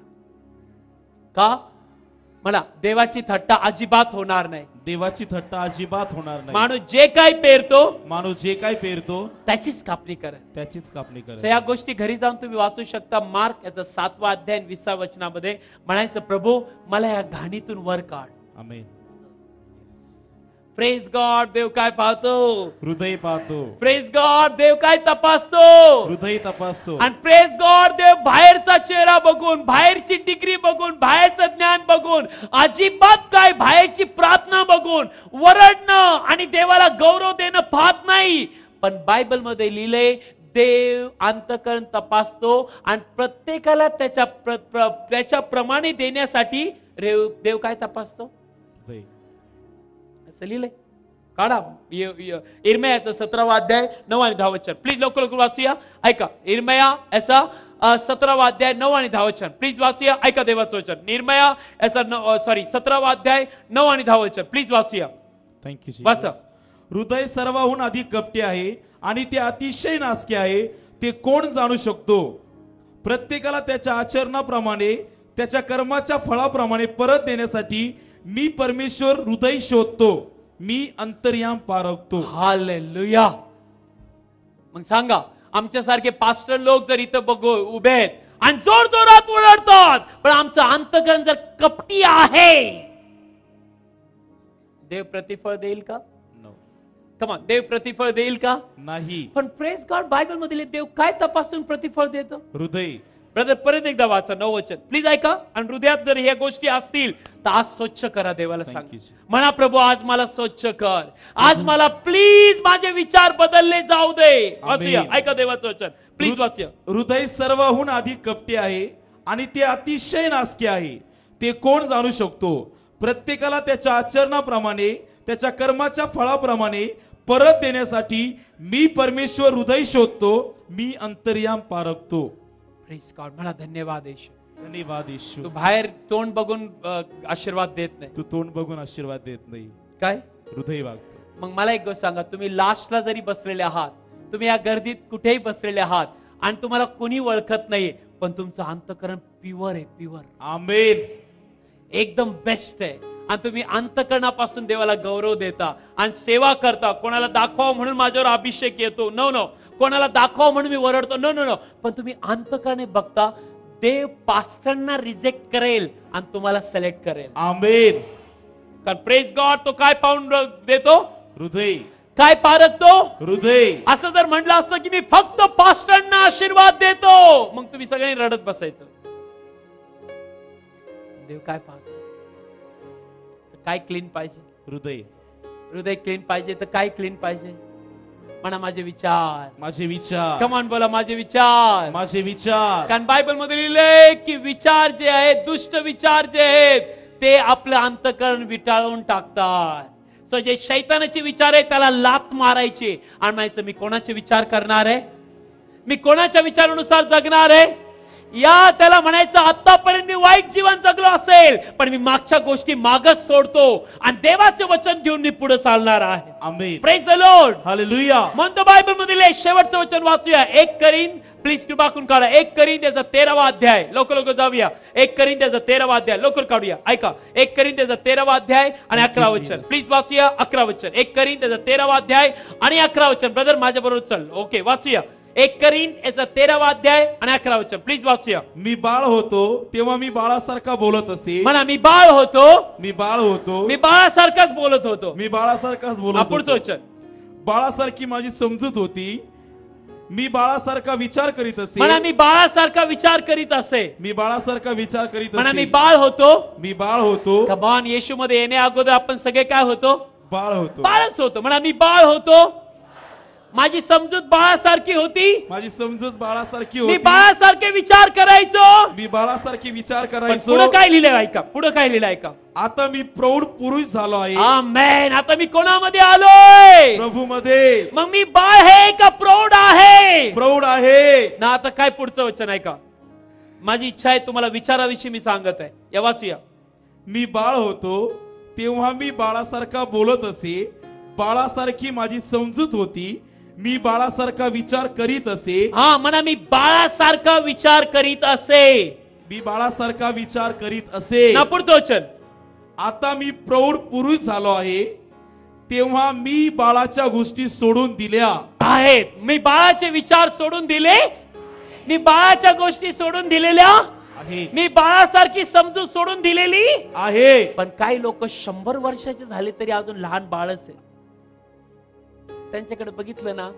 का? म्हणा देवाची थट्टा अजिबात होणार नाही. देवाची थट्टा अजिबात होणार नाही. माणूस जे काही पेरतो माणूस जे काही पेरतो त्याचीच कापणी करेल. त्याचीच कापणी करेल. So या गोष्टी घरी जाऊन तुम्ही वाचू शकता. मार्क याचा सातवा अध्याय विसा वचनामध्ये म्हणायचं, प्रभू मला या घाणीतून वर काढ. आमेन. प्रेज गॉड, देव काय पाहतो? हृदय पाहतो. प्रेज गॉड, देव काय तपासतो? हृदय तपासतो. आणि प्रेज गॉड, देव बाहेरचा चेहरा बघून, बाहेरची डिग्री बघून, बाहेरचं ज्ञान बघून, अजिबात काय बाहेरची प्रार्थना बघून वरडणं आणि देवाला गौरव देणं पाहत नाही. पण बायबल मध्ये लिहिले, देव अंतःकरण तपासतो आणि प्रत्येकाला त्याच्या प्र, प्र, त्याच्या प्रमाणे देण्यासाठी देव काय तपासतो? असं लिहिलंय. काढा इर्मयाचा सतरावा अध्याय नऊ आणि दहा वचन. प्लीज लवकर लवकर वाचूया. ऐका इर्मया याचा सतरावा अध्याय नऊ आणि दहा वचन. प्लीज वाचूया. ऐका देवाचं वचन. इर्मया याचा सॉरी सतरावा अध्याय नऊ आणि दहा वचन. प्लीज वाचूया. थँक्यू. वाचा. हृदय सर्वाहून अधिक कपटी आहे आणि ते अतिशय नासके आहे, ते कोण जाणू शकतो? प्रत्येकाला त्याच्या आचरणाप्रमाणे त्याच्या कर्माच्या फळाप्रमाणे परत देण्यासाठी मी परमेश्वर हृदय शोधतो, मी अंतर्याम पारखतो. हालेलुया. मग सांगा, आमच्यासारखे पास्टर लोक जर इथं बघू उभे आहेत आणि जोर जोरात ओरडतात, पण आमचं अंतःकरण जर कपटी आहे, देव प्रतिफळ देईल का? कमान, देव प्रतिफळ देईल का? नाही. पण प्रेज गॉड, बायबल मध्ये देव काय तपासून प्रतिफळ देतो? हृदय. ब्रदर परत एकदा वाचा नऊ वचन. प्लीज ऐका. आणि हृदयात जर ह्या गोष्टी असतील तर आज स्वच्छ करा. देवाला सांग, म्हणा प्रभू आज मला स्वच्छ कर, आज मला प्लीज माझे विचार बदलले जाऊ दे. वाचूया. ऐका देवाचं वचन. प्लीज वाचूया. हृदय सर्वहून अधिक कपटी आहे आणि ते अतिशय नासके आहे, ते कोण जाणू शकतो? प्रत्येकाला त्याच्या आचरणाप्रमाणे त्याच्या कर्माच्या फळाप्रमाणे परत देण्यासाठी मी परमेश्वर हृदय शोधतो, मी अंतर्याम पारखतो. Praise God. मला धन्यवाद येशू. धन्यवाद येशू. तू बाहेर तोंड बघून आशीर्वाद देत नाही. तू तोंड बघून आशीर्वाद देत नाही. काय? हृदय वागतो. मग मला एक गोष्ट सांगा, तुम्ही लास्टला जरी बसलेले आहात, तुम्ही या गर्दीत कुठेही बसलेले आहात आणि तुम्हाला कोणी ओळखत नाही, पण तुमचं अंतःकरण प्युअर आहे. प्युअर. आमेन. एकदम बेस्ट आहे. आणि तुम्ही अंतःकरणापासून देवाला गौरव देता आणि सेवा करता. कोणाला दाखवा म्हणून माझ्यावर अभिषेक येतो, नो नो. कोणाला दाखवा म्हणून मी वरडतो, नो नो नो. पण तुम्ही अंतःकरणे बघता, देव पास्टरना रिजेक्ट करेल आणि तुम्हाला सिलेक्ट करेल. आमेन. कारण प्रेज गॉड, तो काय पाहून देतो? हृदय. काय पारखतो? हृदय. असं जर म्हटलं असतं की मी फक्त पास्टरना आशीर्वाद देतो, मग तुम्ही सगळ्यांनी रडत बसायचं. देव काय पाहतो? काय क्लीन पाहिजे? हृदय. हृदय क्लीन पाहिजे तर काय क्लीन पाहिजे? म्हणा माझे विचार. माझे विचार. कमान बोला, माझे विचार. माझे विचार. कारण बायबल मध्ये लिहिलंय की विचार जे आहेत, दुष्ट विचार जे आहेत, ते आपलं अंतःकरण विटाळून टाकतात. सो जे शैतानाचे विचार आहे त्याला लात मारायचे आणि म्हणायचं मी कोणाचे विचार करणार आहे? मी कोणाच्या विचारानुसार जगणार आहे? या त्याला म्हणायचं आतापर्यंत मी वाईट जीवन जगलो असेल, पण मी मागच्या गोष्टी मागच सोडतो आणि देवाचे वचन घेऊन मी पुढे चालणार आहे. Amen. Praise the lord. Hallelujah. म्हणतो बायबल मध्ये शेवटचं वचन वाचूया. एक करीन, प्लीज कृपा करून काढा. एक करीन त्याचा तेरावा अध्याय. लवकर लवकर जाऊया. एक करीन त्याचा तेरावा अध्याय लवकर काढूया. ऐका. एक करीन त्याचा तेरावा अध्याय आणि अकरा वचन. प्लीज वाचूया. अकरा वचन. एक करीन त्याचा तेरावा अध्याय आणि अकरा वचन. ब्रदर माझ्या बरोबर चल. ओके वाचूया. एक करीन याचा तेरावा अध्याय आणि अकरा वचन. प्लीज वाचूया. मी बाळ होतो तेव्हा मी बाळासारखा बोलत असे. म्हणा मी बाळ होतो. मी बाळ होतो. मी बाळासारखाच बोलत होतो. मी बाळासारखाच बोलत होतो. पुढचं वचन. बाळासारखी माझी समजूत होती. मी बाळासारखा विचार करीत असे. म्हणा मी बाळासारखा विचार करीत असे. मी बाळासारखा विचार करीत असे. म्हणा मी बाळ होतो. मी बाळ होतो. कमान येशू मध्ये येण्या अगोदर आपण सगळे काय होतो? बाळ होतो. बाळच होतो. म्हणा मी बाळ होतो. माझी समजूत बाळासारखी होती. माझी समजूत बाळासारखी मी होती. बाळासारखे विचार करायचो. मी बाळासारखे विचार करायचो. पुढे काय लिहिलंय ऐका. पुढे काय लिहिलंय ऐका. आता मी प्रौढ पुरुष झालो आहे. आमेन. आता मी कोणामध्ये आलोय? प्रभू मध्ये. मग मी बाळ आहे का प्रौढ आहे? प्रौढ आहे ना. आता काय पुढचं वचन ऐका. माझी इच्छा आहे तुम्हाला विचाराविषयी मी सांगत आहे. या वाचूया. मी बाळ होतो तेव्हा मी बाळासारखा बोलत असे. बाळासारखी माझी समजूत होती. मी बाळासारखा विचार करीत असे. हा म्हणा मी बाळासारखा विचार करीत असे. मी बाळासारखा विचार करीत असे. ना पुढचं वचन. आता मी प्रौढ पुरुष झालो आहे तेव्हा मी बाळाच्या गोष्टी सोडून दिल्या आहेत. मी बाळाचे विचार सोडून दिले. मी बाळाच्या गोष्टी सोडून दिलेल्या आहे. मी बाळासारखी समजूत सोडून दिलेली आहे. पण काही लोक शंभर वर्षाचे झाले तरी अजून लहान बाळच आहे. त्यांच्याकडे बघितलं ना,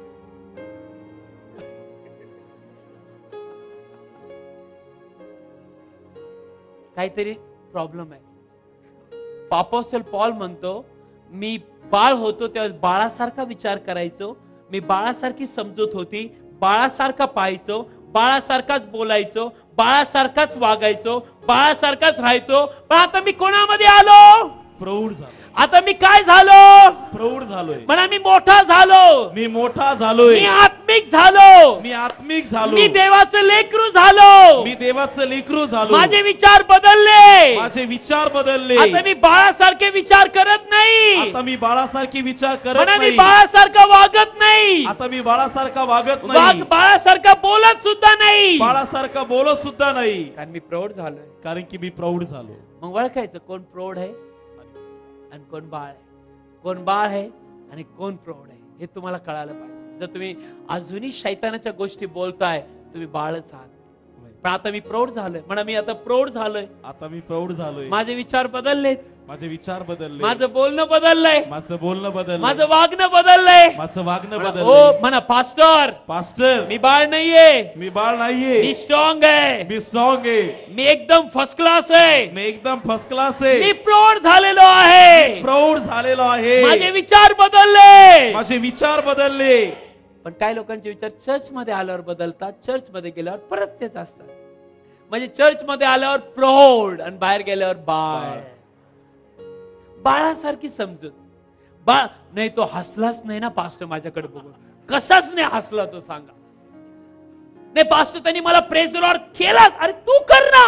काहीतरी प्रॉब्लेम आहे. अपोस्टल पॉल म्हणतो, मी बाळ होतो तेव्हा बाळासारखा विचार करायचो, मी बाळासारखी समजूत होती, बाळासारखा पाहायचो, बाळासारखाच बोलायचो, बाळासारखाच वागायचो, बाळासारखाच राहायचो. पण आता मी कोणामध्ये आलो? प्रौढ झालो. आता मी काय झालो? प्रौढ झालोय. म्हणा मी मोठा झालो, मी मोठा झालोय, मी आत्मिक झालो, मी आत्मिक झालो, मी देवाचं लेकरू झालो, मी देवाचं लेकरू झालो. माझे विचार बदलले, माझे विचार बदलले. आता मी बाळासारखे विचार करत नाही, आता मी बाळासारखी विचार करत म्हणा मी नाही, बाळासारखा वागत नाही, आता मी बाळासारखा वागत वाग नाही, बाळासारखा बोलत सुद्धा नाही, बाळासारखा बोलत सुद्धा नाही, कारण मी प्रौढ झालोय. कारण की मी प्रौढ झालो. मग ओळखायचं कोण प्रौढ आहे आणि कोण बाळ आहे, कोण बाळ आहे आणि कोण प्रौढ आहे, हे तुम्हाला कळायला पाहिजे. जर तुम्ही अजूनही शैतानाच्या गोष्टी बोलताय, तुम्ही बाळच आहात. पण आता मी प्रौढ झालोय, म्हणा मी आता प्रौढ झालोय, आता मी प्रौढ झालोय, माझे विचार बदललेत, माझे विचार बदलले, माझं बोलणं बदललंय, माझं बोलणं बदललं, माझं वागणं बदललंय, माझं वागणं म्हणा, बदललं. ओ म्हणा पास्टर, पास्टर, मी बाळ नाहीये, मी बाळ नाहीये, मी स्ट्रॉंग आहे, मी स्ट्रॉंग आहे, मी एकदम फर्स्ट क्लास आहे, मी एकदम फर्स्ट क्लास आहे, मी प्रौढ झालेलो आहे, प्रौढ झालेलो आहे, माझे विचार बदलले, माझे विचार बदलले. पण काही लोकांचे विचार चर्च मध्ये आल्यावर बदलतात, चर्च मध्ये गेल्यावर परत तेच असतात. म्हणजे चर्च मध्ये आल्यावर प्रौढ आणि बाहेर गेल्यावर बाळ. बाळासारखी समजूत. बाळ नाही, तो हसलाच नाही ना पास्टर माझ्याकडे बघून, कसाच नाही हसला तो, सांगा. नाही पास्टर त्यांनी मला प्रेज द लॉर्ड केलाच, अरे तू कर ना.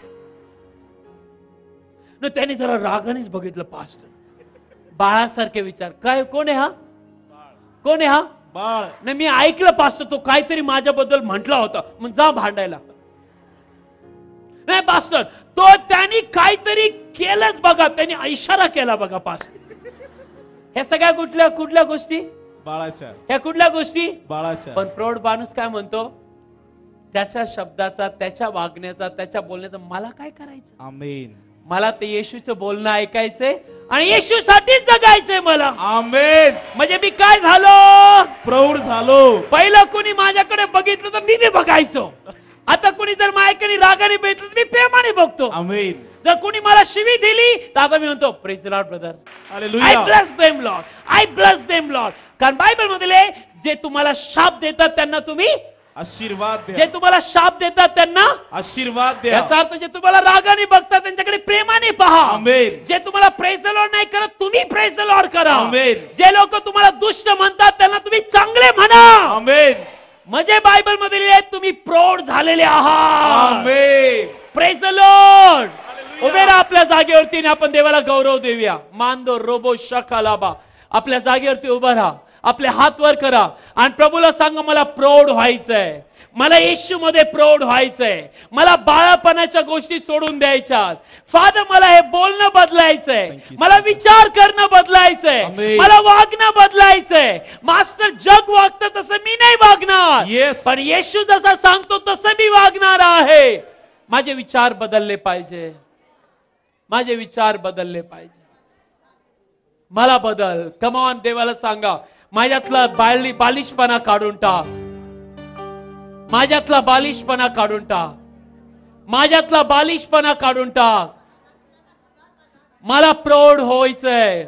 नाही त्यांनी जरा रागानेच बघितलं पास्टर. बाळासारखे विचार. काय कोण आहे हा? कोण आहे हा? बाळ. नाही मी ऐकलं पास्टर तो काहीतरी माझ्याबद्दल म्हटला होता, मग जा भांडायला. नाही पास्टर तो त्यांनी काहीतरी केलंच बघा, त्यांनी इशारा केला बघा पास्टर. ह्या सगळ्या कुठल्या कुठल्या गोष्टी? बाळाच्या. ह्या कुठल्या गोष्टी? बाळाच्या. पण प्रौढ माणूस काय म्हणतो? त्याच्या शब्दाचा, त्याच्या वागण्याचा, त्याच्या बोलण्याचा मला काय करायचं? आमेन. मला ते येशूचं बोलणं ऐकायचंय आणि येशूसाठीच जगायचंय मला. आमेन. म्हणजे मी काय झालो? प्रौढ झालो. पहिलं कोणी माझ्याकडे बघितलं तर मी बी बघायचो. आता कोणी जर माझ्याकडे रागाने बघितलं तर मी प्रेमाने बघतो. आमेन. जर कोणी मला शिवी दिली तर आता मी म्हणतो praise the lord brother, hallelujah, I bless them lord, I bless them lord. कारण बायबल मध्ये जे तुम्हाला शाप देतात त्यांना तुम्ही आशीर्वाद द्या. जे तुम्हाला शाप देतात त्यांना आशीर्वाद द्या. याचा अर्थ जे तुम्हाला रागाने बघतात त्यांच्याकडे प्रेमाने पहा. आमेन. जे तुम्हाला प्रेज द लॉर्ड नाही करत तुम्ही प्रेज द लॉर्ड करा. आमेन. जे लोक तुम्हाला दुष्ट म्हणतात त्यांना तुम्ही चांगले म्हणा. आमेन. म्हणजे बायबल मध्ये लिहिले तुम्ही प्रौढ झालेले आहात. Amen. Praise the lord. Hallelujah. उभे राहा आपल्या जागेवरती आणि आपण देवाला गौरव देऊया. मांदो रोबो शकालाबा. आपल्या जागेवरती उभा राहा, आपले हात वर करा आणि प्रभूला सांगा मला प्रौढ व्हायचंय, मला येशू मध्ये प्रौढ व्हायचंय, मला बाळपणाच्या गोष्टी सोडून द्यायच्यात. फादर मला हे बोलणं बदलायचंय, मला विचार करणं बदलायचंय, मला वागणं बदलायचंय. मास्टर जग वागतं तसं मी नाही वागणार, Yes. पण येशू जसा सांगतो तसं मी वागणार आहे. माझे विचार बदलले पाहिजे, माझे विचार बदलले पाहिजे. मला बदल. कम ऑन, देवाला सांगा माझ्यातला बाळी बालिशपणा काढून टाक, माझ्यातला बालिशपणा काढून टाक, माझ्यातला बालिशपणा काढून टाक. मला प्रौढ व्हायचंय.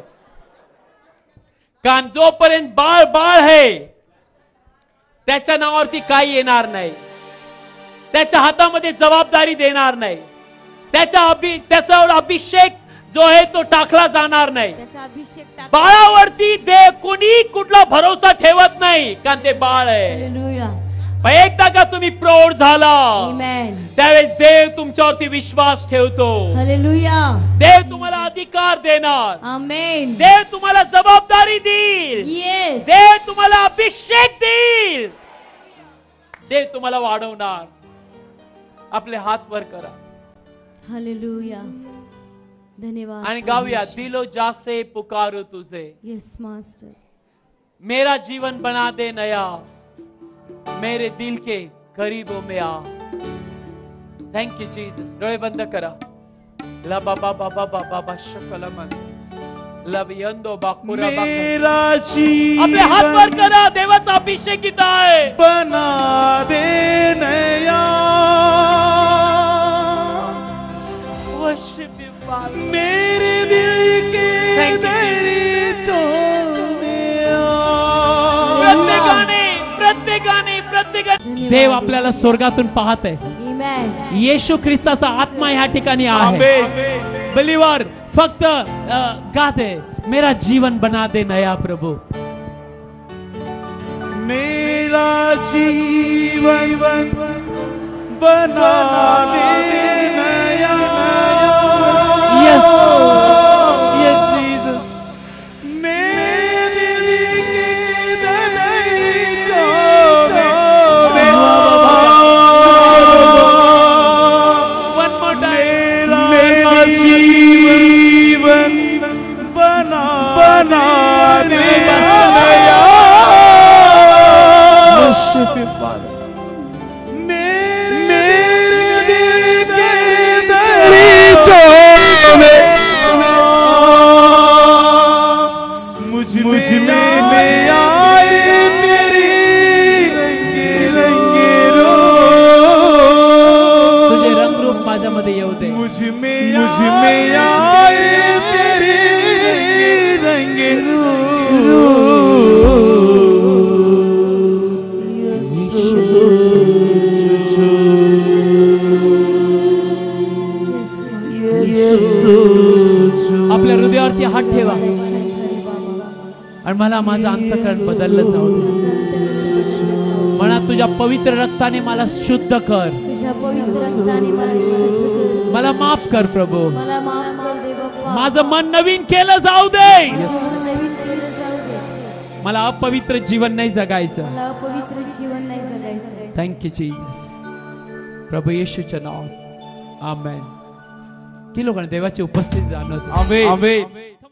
कारण जोपर्यंत बाळ बाळ आहे त्याच्या नावावरती काही येणार नाही, त्याच्या हातामध्ये जबाबदारी देणार नाही, त्याच्या अभि त्याच्यावर अभिषेक जो आहे तो टाकला जाणार नाही. त्याचा अभिषेक टाक. बाळावरती देव कोणी कुठला भरोसा ठेवत नाही, कारण ते बाळ आहे. हालेलुया. पण एकदा का तुम्ही प्रौढ झाला आमेन. त्यावेळेस देव तुमच्यावरती विश्वास ठेवतो. हालेलुया. देव तुम्हाला अधिकार देणार, आमेन. देव तुम्हाला जबाबदारी देईल, येस. देव तुम्हाला अभिषेक देईल, देव तुम्हाला वाढवणार. आपले हात वर करा हालेलुया. धन्यवाद. आणि गाऊया दिलो जासे पुकारो तुझे, येस मास्टर. मेरा जीवन बना दे नया, मेरे दिल के करीबों में आ. Thank you Jesus. डोळे बंद करा. ला बाबा बाबा बाबा बा शकला मन लब यंदो बाकुरा बाकुरा. मेरा जीवन आपले हात वर करा. देवाचा अभिषेक गीत आहे. बना दे नया. Worship you father. मेरे दिल के Thank you, दरीचों में आ. प्रत्येकाने प्रत्येकाने प्रत्येकाने देव आपल्याला स्वर्गातून पाहत आहे. Amen. येशू ख्रिस्ताचा आत्मा ह्या ठिकाणी आहे. बिलीवर फक्त गाते मेरा जीवन बना दे नया प्रभु. मेरा जीवन बना दे नया. Yes yes Jesus. मेरे दिल के दरीचों में वन मोर टाइम. मेरा जीवन बना बना दे नया. Worship you father. मेरे दिल के दरीचों में मुझ में में आए तेरी रंगे रंगे रूप. तुझे रंग रूप माझ्यामध्ये येऊ दे. मुझ में मुझ में आए तेरी रंगे रूप. आपल्या हृदयावरती हात ठेवा आणि मला माझं अंतःकरण बदललं जाऊ दे. म्हणा तुझ्या पवित्र रक्ताने मला शुद्ध कर. तुझ्या पवित्र रक्ताने मला शुद्ध कर. मला माफ कर प्रभू. मला माफ कर दे बाप्पा. माझं मन नवीन केलं जाऊ दे. नवीन केलं जाऊ दे. मला अपवित्र जीवन नाही जगायचं. मला अपवित्र जीवन नाही जगायचं. Thank you Jesus. प्रभू येशूच्या नावात आमेन. की लोकांना देवाची उपस्थिती जाणवते. आमेन.